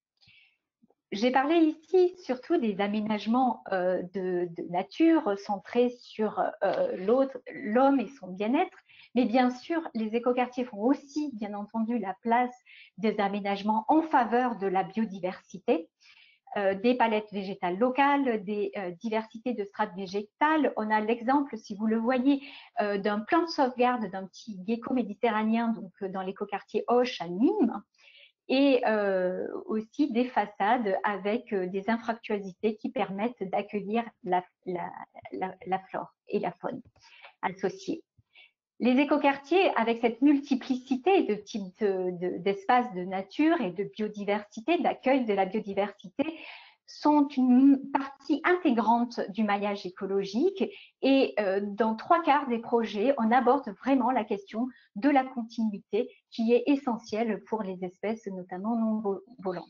J'ai parlé ici surtout des aménagements euh, de, de nature centrés sur euh, l'autre, l'homme et son bien-être, mais bien sûr, les écoquartiers font aussi, bien entendu, la place des aménagements en faveur de la biodiversité. Euh, des palettes végétales locales, des euh, diversités de strates végétales. On a l'exemple, si vous le voyez, euh, d'un plan de sauvegarde d'un petit gecko méditerranéen donc, euh, dans l'écoquartier Auch à Nîmes, et euh, aussi des façades avec euh, des infractuosités qui permettent d'accueillir la, la, la, la flore et la faune associée. Les écoquartiers, avec cette multiplicité de types d'espaces de, de, de nature et de biodiversité, d'accueil de la biodiversité, sont une partie intégrante du maillage écologique et euh, dans trois quarts des projets, on aborde vraiment la question de la continuité qui est essentielle pour les espèces, notamment non volantes.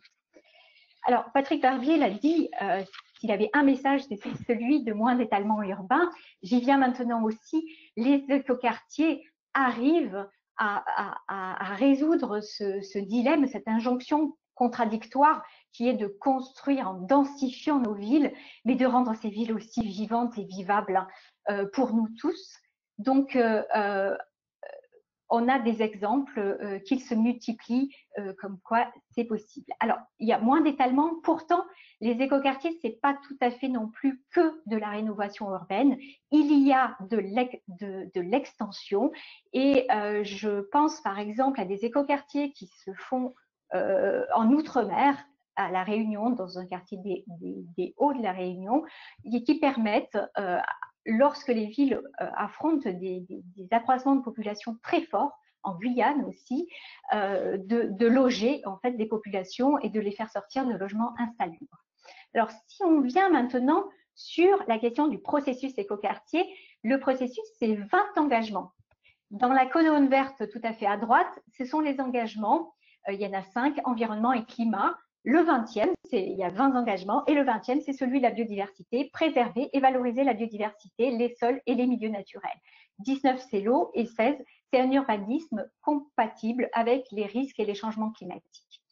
Alors, Patrick Barbier l'a dit, euh, s'il avait un message, c'est celui de moins d'étalement urbain. J'y viens maintenant aussi. Les écoquartiers arrivent à, à, à résoudre ce, ce dilemme, cette injonction contradictoire qui est de construire en densifiant nos villes, mais de rendre ces villes aussi vivantes et vivables euh, pour nous tous. Donc, euh, euh, on a des exemples euh, qui se multiplient euh, comme quoi c'est possible. Alors, il y a moins d'étalement. Pourtant, les écoquartiers, c'est pas tout à fait non plus que de la rénovation urbaine. Il y a de l'extension et euh, je pense par exemple à des écoquartiers qui se font euh, en Outre-mer, à La Réunion, dans un quartier des, des, des Hauts de La Réunion, et qui permettent euh, lorsque les villes euh, affrontent des, des, des accroissements de population très forts, en Guyane aussi, euh, de, de loger en fait des populations et de les faire sortir de logements insalubres. Alors, si on vient maintenant sur la question du processus écoquartier, le processus, c'est vingt engagements. Dans la colonne verte tout à fait à droite, ce sont les engagements, euh, il y en a cinq, environnement et climat. Le vingtième, il y a vingt engagements, et le vingtième, c'est celui de la biodiversité, préserver et valoriser la biodiversité, les sols et les milieux naturels. dix-neuf, c'est l'eau, et seize, c'est un urbanisme compatible avec les risques et les changements climatiques.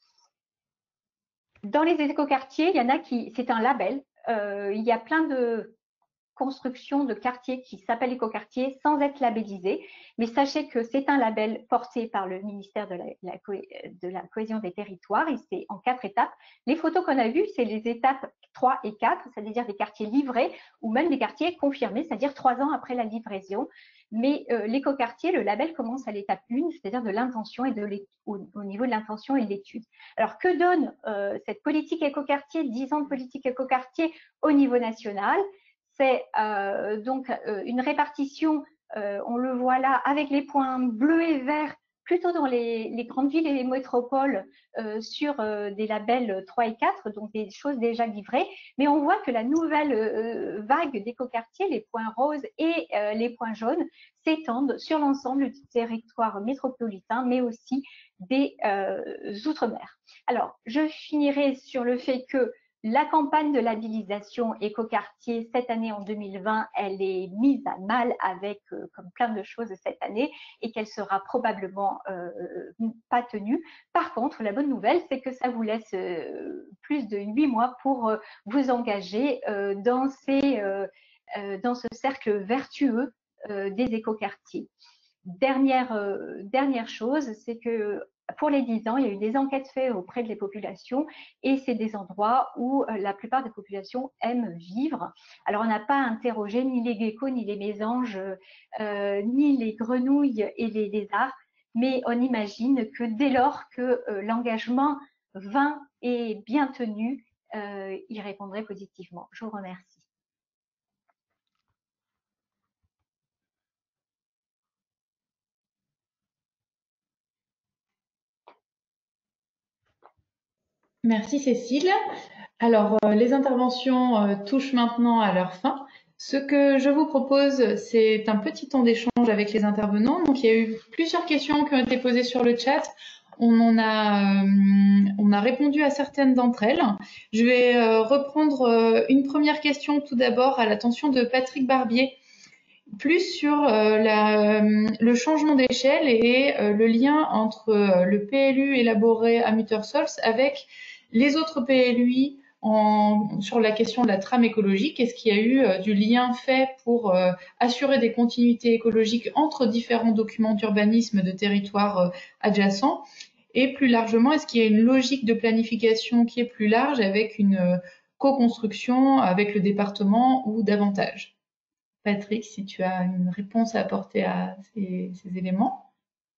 Dans les écoquartiers, il y en a qui, c'est un label, euh, il y a plein de construction de quartiers qui s'appelle écoquartier sans être labellisé, mais sachez que c'est un label porté par le ministère de la, la, de la cohésion des territoires et c'est en quatre étapes. Les photos qu'on a vues, c'est les étapes trois et quatre, c'est-à-dire des quartiers livrés ou même des quartiers confirmés, c'est-à-dire trois ans après la livraison. Mais euh, l'écoquartier, le label commence à l'étape un, c'est-à-dire de l'intention et de au, au niveau de l'intention et de l'étude. Alors que donne euh, cette politique écoquartier, dix ans de politique écoquartier au niveau national? C'est euh, donc euh, une répartition, euh, on le voit là, avec les points bleus et verts, plutôt dans les, les grandes villes et les métropoles, euh, sur euh, des labels trois et quatre, donc des choses déjà livrées. Mais on voit que la nouvelle euh, vague d'écoquartiers, les points roses et euh, les points jaunes, s'étendent sur l'ensemble du territoire métropolitain, mais aussi des euh, Outre-mer. Alors, je finirai sur le fait que la campagne de labellisation écoquartier cette année en deux mille vingt, elle est mise à mal avec euh, comme plein de choses cette année et qu'elle sera probablement euh, pas tenue. Par contre, la bonne nouvelle, c'est que ça vous laisse euh, plus de huit mois pour euh, vous engager euh, dans, ces, euh, euh, dans ce cercle vertueux euh, des écoquartiers. Dernière, euh, dernière chose, c'est que pour les dix ans, il y a eu des enquêtes faites auprès des populations et c'est des endroits où euh, la plupart des populations aiment vivre. Alors, on n'a pas interrogé ni les geckos, ni les mésanges, euh, ni les grenouilles et les lézards, mais on imagine que dès lors que euh, l'engagement vingt est bien tenu, euh, il répondrait positivement. Je vous remercie. Merci Cécile. Alors, euh, les interventions euh, touchent maintenant à leur fin. Ce que je vous propose, c'est un petit temps d'échange avec les intervenants. Donc, il y a eu plusieurs questions qui ont été posées sur le chat. On en a, euh, on a répondu à certaines d'entre elles. Je vais euh, reprendre euh, une première question tout d'abord à l'attention de Patrick Barbier, plus sur euh, la, le changement d'échelle et euh, le lien entre euh, le P L U élaboré à Muttersols avec les autres P L U I en, sur la question de la trame écologique. Est-ce qu'il y a eu euh, du lien fait pour euh, assurer des continuités écologiques entre différents documents d'urbanisme de territoires euh, adjacents? Et plus largement, est-ce qu'il y a une logique de planification qui est plus large avec une euh, co-construction avec le département ou davantage? Patrick, si tu as une réponse à apporter à ces, ces éléments.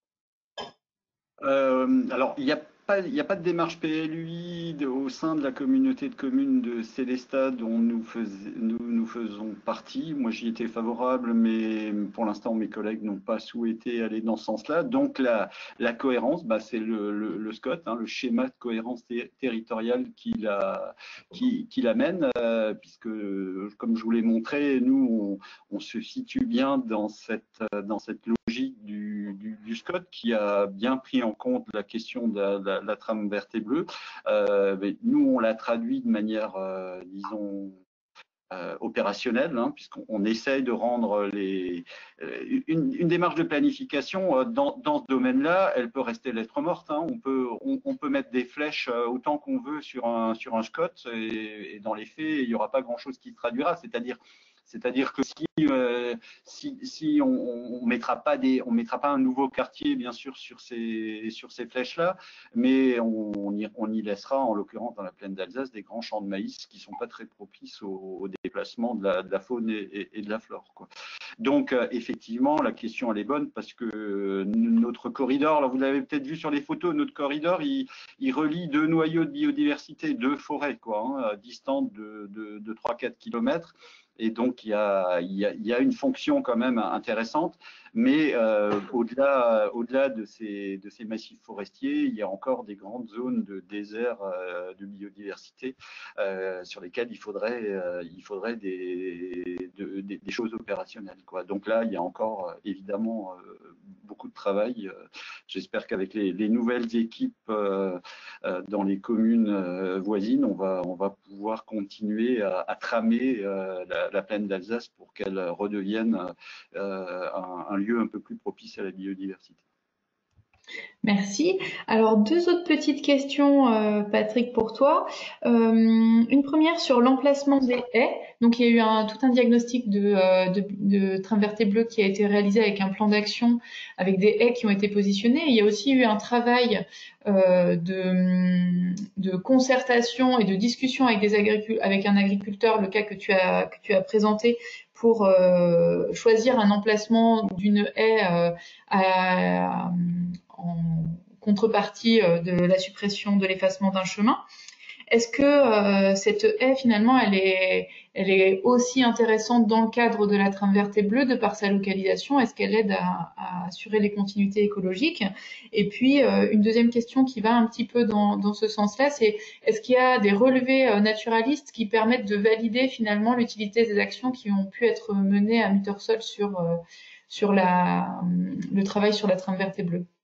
Euh, alors, il n'y a pas, il n'y a pas de démarche P L U I de, au sein de la communauté de communes de Célestat dont nous, faisait, nous, nous faisons partie. Moi, j'y étais favorable, mais pour l'instant, mes collègues n'ont pas souhaité aller dans ce sens-là. Donc, la, la cohérence, bah, c'est le, le, le SCOT, hein, le schéma de cohérence ter territoriale qui l'amène, qui, qui euh, puisque, comme je vous l'ai montré, nous, on, on se situe bien dans cette, dans cette logique du, du, du SCOT qui a bien pris en compte la question de la, la, la trame verte et bleue. Euh, mais nous, on l'a traduit de manière, euh, disons, euh, opérationnelle, hein, puisqu'on essaye de rendre les, euh, une, une démarche de planification euh, dans, dans ce domaine-là, elle peut rester lettre morte. Hein. On peut, on, on peut mettre des flèches euh, autant qu'on veut sur un, sur un SCOT et, et dans les faits, il n'y aura pas grand-chose qui se traduira. C'est-à-dire C'est-à-dire que si, euh, si, si on ne mettra pas des, on mettra pas un nouveau quartier, bien sûr, sur ces, sur ces flèches-là, mais on, on, y, on y laissera, en l'occurrence dans la plaine d'Alsace, des grands champs de maïs qui ne sont pas très propices au, au déplacement de la, de la faune et, et, et de la flore, quoi. Donc, euh, effectivement, la question, elle est bonne parce que notre corridor, là, vous l'avez peut-être vu sur les photos, notre corridor, il, il relie deux noyaux de biodiversité, deux forêts, quoi, hein, distantes de, de, de trois à quatre kilomètres. Et donc, il y, a, il, y a, il y a une fonction quand même intéressante, mais euh, au-delà au-delà de ces, de ces massifs forestiers, il y a encore des grandes zones de désert euh, de biodiversité euh, sur lesquelles il faudrait, euh, il faudrait des, de, des, des choses opérationnelles, quoi. Donc là, il y a encore euh, évidemment euh, beaucoup de travail. J'espère qu'avec les, les nouvelles équipes euh, euh, dans les communes euh, voisines, on va, on va pouvoir continuer à, à tramer euh, la, la plaine d'Alsace pour qu'elle redevienne euh, un, un lieu un peu plus propice à la biodiversité. Merci. Alors, deux autres petites questions, euh, Patrick, pour toi. Euh, une première sur l'emplacement des haies. Donc, il y a eu un, tout un diagnostic de, euh, de, de trimverté bleu qui a été réalisé avec un plan d'action avec des haies qui ont été positionnées. Et il y a aussi eu un travail euh, de, de concertation et de discussion avec, des agricul- avec un agriculteur, le cas que tu as, que tu as présenté, pour euh, choisir un emplacement d'une haie euh, à, en contrepartie de la suppression de l'effacement d'un chemin. Est-ce que euh, cette haie, finalement, elle est, elle est aussi intéressante dans le cadre de la trame verte et bleue de par sa localisation? Est-ce qu'elle aide à, à assurer les continuités écologiques? Et puis, euh, une deuxième question qui va un petit peu dans, dans ce sens-là, c'est est-ce qu'il y a des relevés euh, naturalistes qui permettent de valider finalement l'utilité des actions qui ont pu être menées à Muttersol sur, euh, sur la, le travail sur la trame verte et bleue?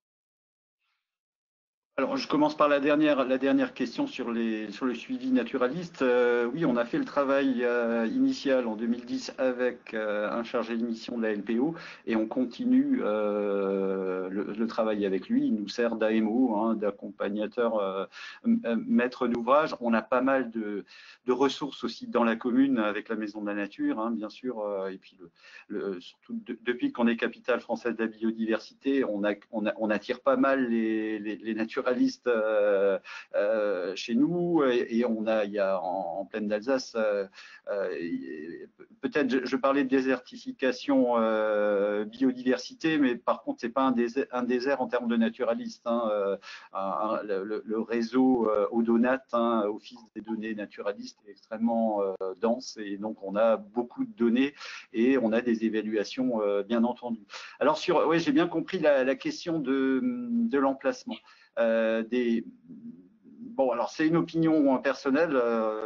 Alors, je commence par la dernière, la dernière question sur, les, sur le suivi naturaliste. Euh, oui, on a fait le travail euh, initial en deux mille dix avec euh, un chargé de mission de la L P O et on continue euh, le, le travail avec lui. Il nous sert d'A M O, hein, d'accompagnateur euh, maître d'ouvrage. On a pas mal de, de ressources aussi dans la commune avec la Maison de la Nature, hein, bien sûr. Euh, et puis, le, le, surtout de, depuis qu'on est capitale française de la biodiversité, on, a, on, a, on attire pas mal les, les, les naturalistes Euh, euh, chez nous et, et on a, il y a en, en plaine d'Alsace, euh, euh, peut-être je, je parlais de désertification, euh, biodiversité, mais par contre c'est pas un désert, un désert en termes de naturalistes. Hein, euh, un, le, le réseau euh, ODONAT, hein, Office des données naturalistes, est extrêmement euh, dense et donc on a beaucoup de données et on a des évaluations euh, bien entendu. Alors sur, oui, j'ai bien compris la, la question de, de l'emplacement. Euh, des... Bon, alors c'est une opinion personnelle, euh,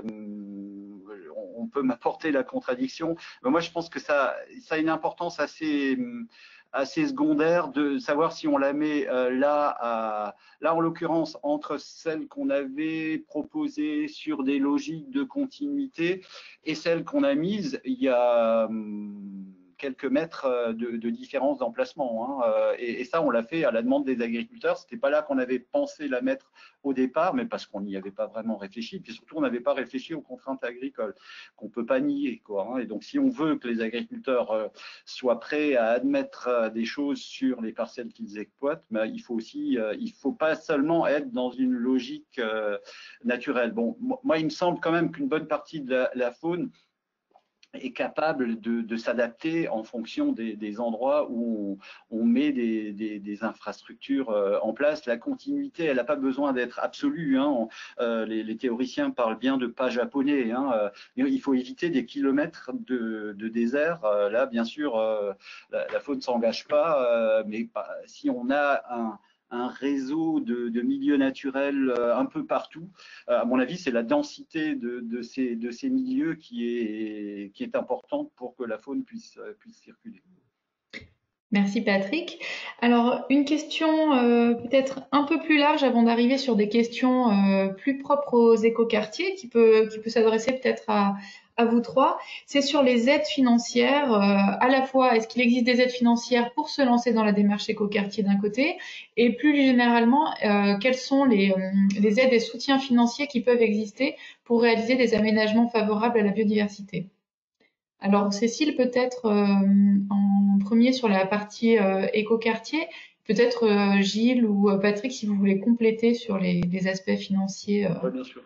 on peut m'apporter la contradiction, mais moi je pense que ça, ça a une importance assez, assez secondaire de savoir si on la met euh, là, à, là en l'occurrence entre celle qu'on avait proposée sur des logiques de continuité et celle qu'on a mise il y a quelques mètres de, de différence d'emplacement, hein. Et, et ça, on l'a fait à la demande des agriculteurs. C'était pas là qu'on avait pensé la mettre au départ, mais parce qu'on n'y avait pas vraiment réfléchi. Puis surtout, on n'avait pas réfléchi aux contraintes agricoles, qu'on peut pas nier, quoi, hein. Et donc, si on veut que les agriculteurs soient prêts à admettre des choses sur les parcelles qu'ils exploitent, ben, il faut aussi, il faut pas seulement être dans une logique naturelle. Bon, moi, il me semble quand même qu'une bonne partie de la, la faune est capable de, de s'adapter en fonction des, des endroits où on, on met des, des, des infrastructures euh, en place. La continuité, elle n'a pas besoin d'être absolue, hein. On, euh, les, les théoriciens parlent bien de pas japonais, hein. Euh, il faut éviter des kilomètres de, de désert. Euh, là, bien sûr, euh, la, la faune ne s'engage pas, euh, mais pas, si on a un un réseau de, de milieux naturels euh, un peu partout. Euh, à mon avis, c'est la densité de, de, ces, de ces milieux qui est, qui est importante pour que la faune puisse, puisse circuler. Merci Patrick. Alors une question euh, peut-être un peu plus large avant d'arriver sur des questions euh, plus propres aux écoquartiers qui peut qui peut s'adresser peut-être à à vous trois. C'est sur les aides financières. Euh, à la fois, est-ce qu'il existe des aides financières pour se lancer dans la démarche écoquartier d'un côté, et plus généralement, euh, quelles sont les euh, les aides et soutiens financiers qui peuvent exister pour réaliser des aménagements favorables à la biodiversité? Alors Cécile, peut-être euh, en premier sur la partie euh, écoquartier, peut-être euh, Gilles ou euh, Patrick si vous voulez compléter sur les, les aspects financiers. Euh. Oui, bien sûr.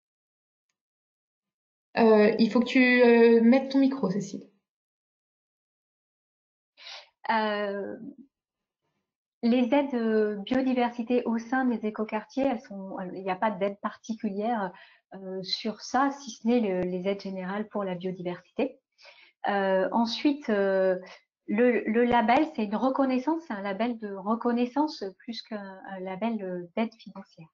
Euh, il faut que tu euh, mettes ton micro, Cécile. Euh, les aides biodiversité au sein des écoquartiers, elles sont, il n'y a pas d'aide particulière euh, sur ça, si ce n'est le, les aides générales pour la biodiversité. Euh, ensuite, euh, le, le label, c'est une reconnaissance, c'est un label de reconnaissance plus qu'un label d'aide financière.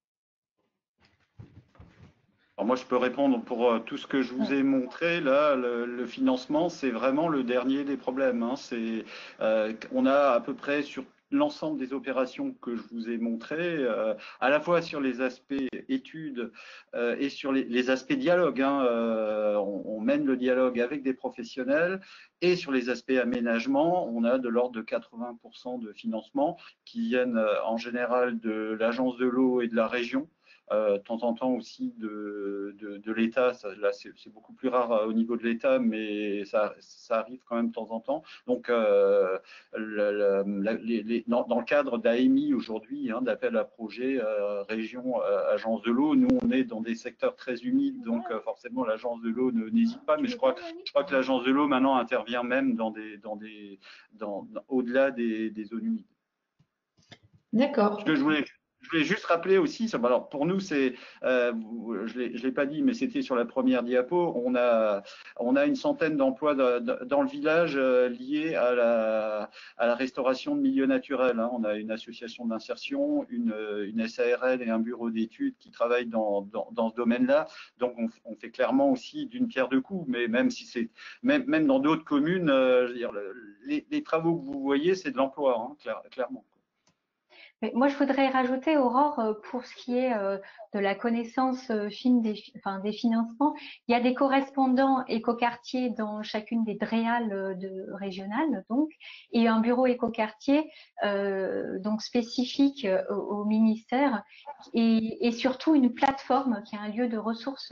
Alors moi, je peux répondre pour euh, tout ce que je vous ai montré. Là, le, le financement, c'est vraiment le dernier des problèmes. Hein. C'est, euh, on a à peu près sur l'ensemble des opérations que je vous ai montrées, euh, à la fois sur les aspects études euh, et sur les, les aspects dialogue. Hein. Euh, on, on mène le dialogue avec des professionnels, et sur les aspects aménagement, on a de l'ordre de quatre-vingts pour cent de financement qui viennent euh, en général de l'agence de l'eau et de la région. Euh, de temps en temps aussi de, de, de l'État. Là, c'est beaucoup plus rare au niveau de l'État, mais ça, ça arrive quand même de temps en temps. Donc, euh, le, le, les, les, dans, dans le cadre d'A M I aujourd'hui, hein, d'appel à projet euh, région, euh, agence de l'eau, nous, on est dans des secteurs très humides, donc euh, forcément, l'agence de l'eau n'hésite pas. Mais je crois, je crois que l'agence de l'eau, maintenant, intervient même dans des, dans des, dans, dans, au-delà des, des zones humides. D'accord. Ce que je voulais Je voulais juste rappeler aussi, alors pour nous, c'est, euh, je ne l'ai pas dit, mais c'était sur la première diapo, on a, on a une centaine d'emplois dans le village liés à la, à la restauration de milieux naturels. Hein. On a une association d'insertion, une, une S A R L et un bureau d'études qui travaillent dans, dans, dans ce domaine-là. Donc, on, on fait clairement aussi d'une pierre deux coups, mais même si c'est, même, même dans d'autres communes, euh, je veux dire, les, les travaux que vous voyez, c'est de l'emploi, hein, clair, clairement. Mais moi, je voudrais rajouter, Aurore, pour ce qui est de la connaissance fine des, enfin, des financements, il y a des correspondants écoquartiers dans chacune des DREAL de, régionales, donc, et un bureau écoquartier euh, donc spécifique au, au ministère, et, et surtout une plateforme qui est un lieu de ressources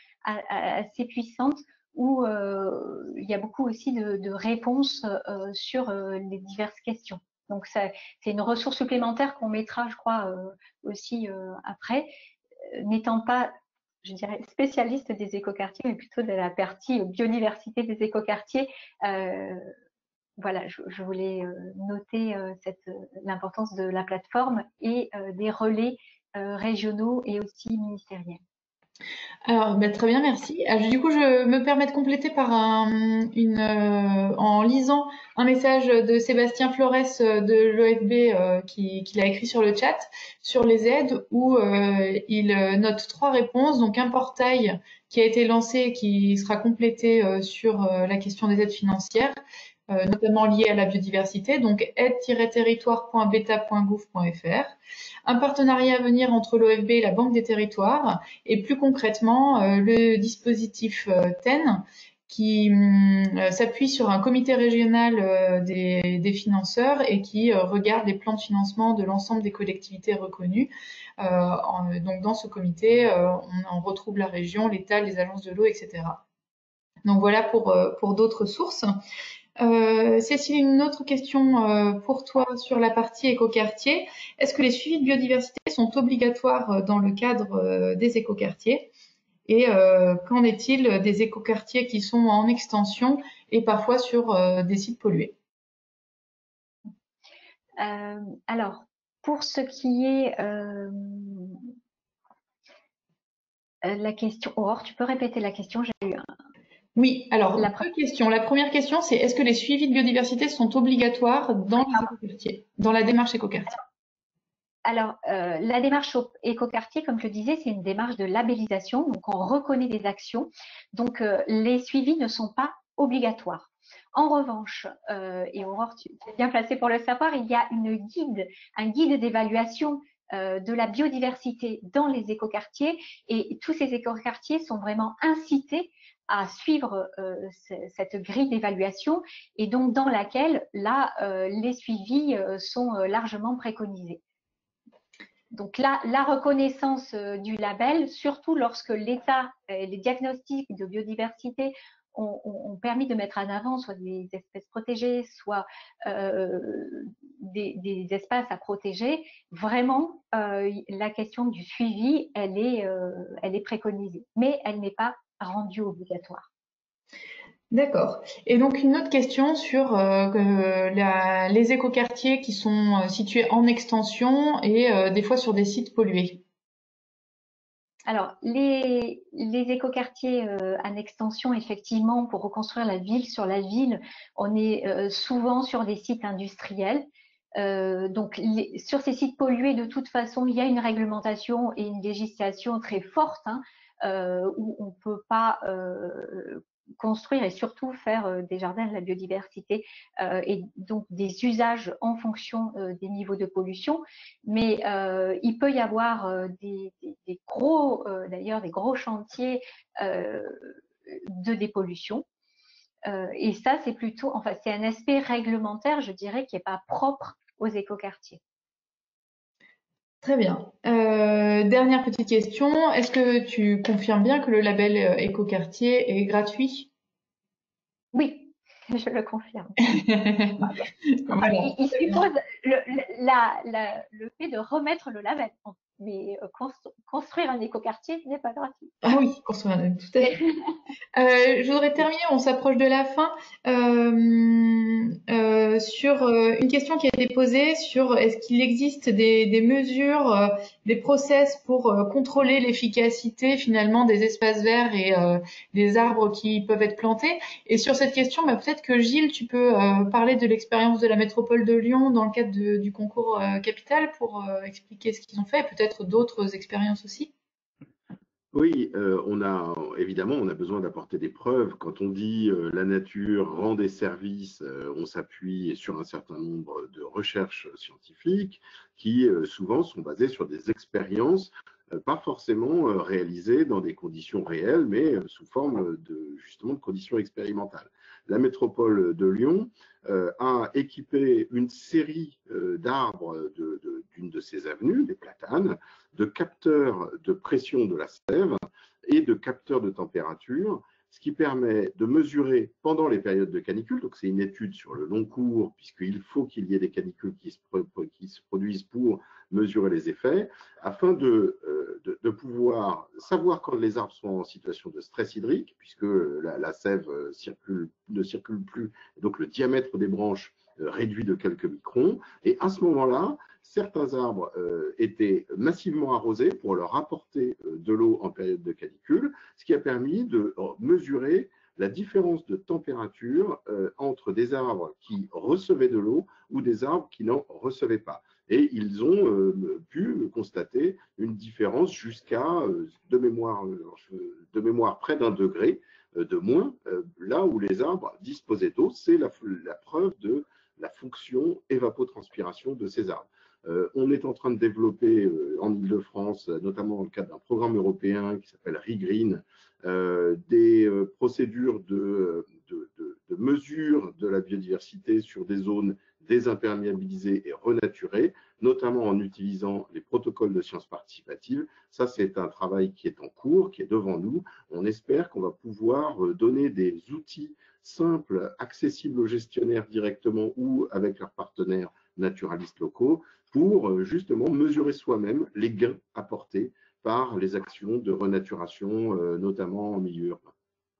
assez puissante où euh, il y a beaucoup aussi de, de réponses euh, sur euh, les diverses questions. Donc, c'est une ressource supplémentaire qu'on mettra, je crois, euh, aussi euh, après, euh, n'étant pas, je dirais, spécialiste des écoquartiers, mais plutôt de la partie biodiversité des écoquartiers. Euh, voilà, je, je voulais euh, noter euh, l'importance de la plateforme et euh, des relais euh, régionaux et aussi ministériels. Alors, bah, très bien, merci. Alors, du coup, je me permets de compléter par un, une, euh, en lisant un message de Sébastien Flores de l'O F B euh, qui, qui l'a écrit sur le chat sur les aides où euh, il note trois réponses. Donc, un portail qui a été lancé et qui sera complété euh, sur euh, la question des aides financières, euh, notamment liées à la biodiversité. Donc, aide tiret territoire point beta point gouv point f r. Un partenariat à venir entre l'O F B et la Banque des Territoires, et plus concrètement euh, le dispositif euh, T E N qui euh, s'appuie sur un comité régional euh, des, des financeurs et qui euh, regarde les plans de financement de l'ensemble des collectivités reconnues. Euh, en, donc dans ce comité, euh, on, on retrouve la région, l'État, les agences de l'eau, et cetera. Donc voilà pour, euh, pour d'autres sources. Euh, Cécile, une autre question euh, pour toi sur la partie écoquartier. Est-ce que les suivis de biodiversité sont obligatoires dans le cadre euh, des écoquartiers? Et euh, qu'en est-il des écoquartiers qui sont en extension et parfois sur euh, des sites pollués? euh, Alors, pour ce qui est euh, la question, Aurore, tu peux répéter la question? J'ai eu un... Oui, alors la deux questions. La première question, c'est est-ce que les suivis de biodiversité sont obligatoires dans les écoquartiers, dans la démarche écoquartier? Alors, euh, la démarche écoquartier, comme je le disais, c'est une démarche de labellisation, donc on reconnaît des actions. Donc, euh, les suivis ne sont pas obligatoires. En revanche, euh, et Aurore, tu es bien placée pour le savoir, il y a une guide, un guide d'évaluation euh, de la biodiversité dans les écoquartiers, et tous ces écoquartiers sont vraiment incités à suivre euh, cette grille d'évaluation, et donc dans laquelle là euh, les suivis euh, sont euh, largement préconisés. Donc là, la reconnaissance euh, du label, surtout lorsque l'État et les diagnostics de biodiversité ont, ont, ont permis de mettre en avant soit des espèces protégées, soit euh, des, des espaces à protéger, vraiment euh, la question du suivi, elle est, euh, elle est préconisée, mais elle n'est pas rendue obligatoire. D'accord. Et donc une autre question sur euh, la, les écoquartiers qui sont euh, situés en extension et euh, des fois sur des sites pollués. Alors, les, les écoquartiers euh, en extension, effectivement, pour reconstruire la ville sur la ville, on est euh, souvent sur des sites industriels. Euh, donc, les, sur ces sites pollués, de toute façon, il y a une réglementation et une législation très forte hein, euh, où on ne peut pas euh, construire et surtout faire euh, des jardins de la biodiversité euh, et donc des usages en fonction euh, des niveaux de pollution. Mais euh, il peut y avoir euh, des, des, des gros, euh, d'ailleurs, des gros chantiers euh, de dépollution. Euh, et ça, c'est plutôt, enfin, c'est un aspect réglementaire, je dirais, qui n'est pas propre aux écoquartiers. Très bien. Euh, dernière petite question. Est-ce que tu confirmes bien que le label euh, écoquartier est gratuit? Oui, je le confirme. Voilà. il, il suppose le, la, la, le fait de remettre le label. Mais construire un écoquartier n'est pas gratuit. Ah oui, construire un, tout à fait. Euh, je voudrais terminer, on s'approche de la fin, euh, euh, sur euh, une question qui a été posée sur est-ce qu'il existe des, des mesures, euh, des process pour euh, contrôler l'efficacité finalement des espaces verts et euh, des arbres qui peuvent être plantés. Et sur cette question, bah, peut-être que Gilles, tu peux euh, parler de l'expérience de la métropole de Lyon dans le cadre de, du concours euh, Capital pour euh, expliquer ce qu'ils ont fait, et peut-être d'autres expériences aussi. Oui, euh, on a évidemment on a besoin d'apporter des preuves. Quand on dit euh, la nature rend des services, euh, on s'appuie sur un certain nombre de recherches scientifiques qui euh, souvent sont basées sur des expériences, euh, pas forcément euh, réalisées dans des conditions réelles, mais euh, sous forme de justement de conditions expérimentales. La métropole de Lyon euh, a équipé une série euh, d'arbres de, de, d'une de ces avenues, les platanes, de capteurs de pression de la sève et de capteurs de température, ce qui permet de mesurer pendant les périodes de canicule, donc c'est une étude sur le long cours, puisqu'il faut qu'il y ait des canicules qui se, qui se produisent pour mesurer les effets, afin de, de, de pouvoir savoir quand les arbres sont en situation de stress hydrique, puisque la, la sève circule, ne circule plus, donc le diamètre des branches réduit de quelques microns, et à ce moment-là, certains arbres euh, étaient massivement arrosés pour leur apporter euh, de l'eau en période de canicule, ce qui a permis de mesurer la différence de température euh, entre des arbres qui recevaient de l'eau ou des arbres qui n'en recevaient pas. Et ils ont euh, pu constater une différence jusqu'à, euh, de, mémoire, de mémoire, près d'un degré euh, de moins, euh, là où les arbres disposaient d'eau. C'est la, la preuve de la fonction évapotranspiration de ces arbres. Euh, on est en train de développer euh, en Île-de-France, notamment dans le cadre d'un programme européen qui s'appelle ReGreen, euh, des euh, procédures de, de, de, de mesure de la biodiversité sur des zones désimperméabilisées et renaturées, notamment en utilisant les protocoles de sciences participatives. Ça, c'est un travail qui est en cours, qui est devant nous. On espère qu'on va pouvoir donner des outils simples, accessibles aux gestionnaires directement ou avec leurs partenaires naturalistes locaux, pour justement mesurer soi-même les gains apportés par les actions de renaturation, euh, notamment en milieu urbain.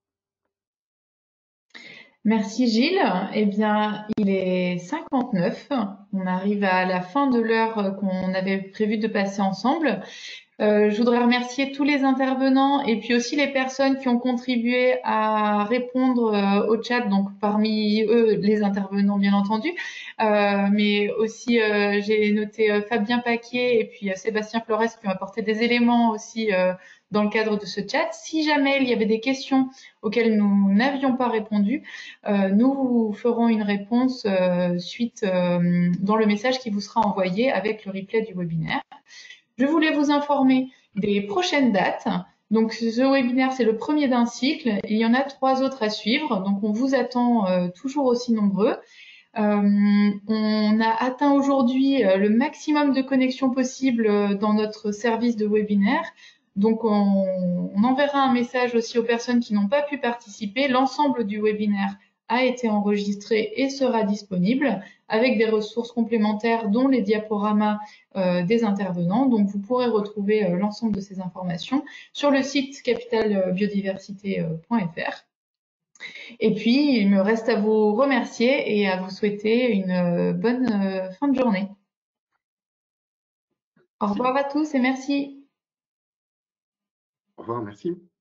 Merci Gilles. Eh bien, il est cinquante-neuf. On arrive à la fin de l'heure qu'on avait prévu de passer ensemble. Euh, je voudrais remercier tous les intervenants et puis aussi les personnes qui ont contribué à répondre euh, au chat, donc parmi eux les intervenants bien entendu, euh, mais aussi euh, j'ai noté euh, Fabien Paquier et puis euh, Sébastien Flores qui ont apporté des éléments aussi euh, dans le cadre de ce chat. Si jamais il y avait des questions auxquelles nous n'avions pas répondu, euh, nous vous ferons une réponse euh, suite euh, dans le message qui vous sera envoyé avec le replay du webinaire. Je voulais vous informer des prochaines dates. Donc ce webinaire, c'est le premier d'un cycle. Il y en a trois autres à suivre. Donc on vous attend euh, toujours aussi nombreux. Euh, on a atteint aujourd'hui euh, le maximum de connexions possibles euh, dans notre service de webinaire. Donc on, on enverra un message aussi aux personnes qui n'ont pas pu participer. L'ensemble du webinaire a été enregistré et sera disponible avec des ressources complémentaires dont les diaporamas euh, des intervenants. Donc vous pourrez retrouver euh, l'ensemble de ces informations sur le site capital biodiversité point F R. Et puis, il me reste à vous remercier et à vous souhaiter une bonne fin de journée. Au revoir à tous et merci. Au revoir, merci.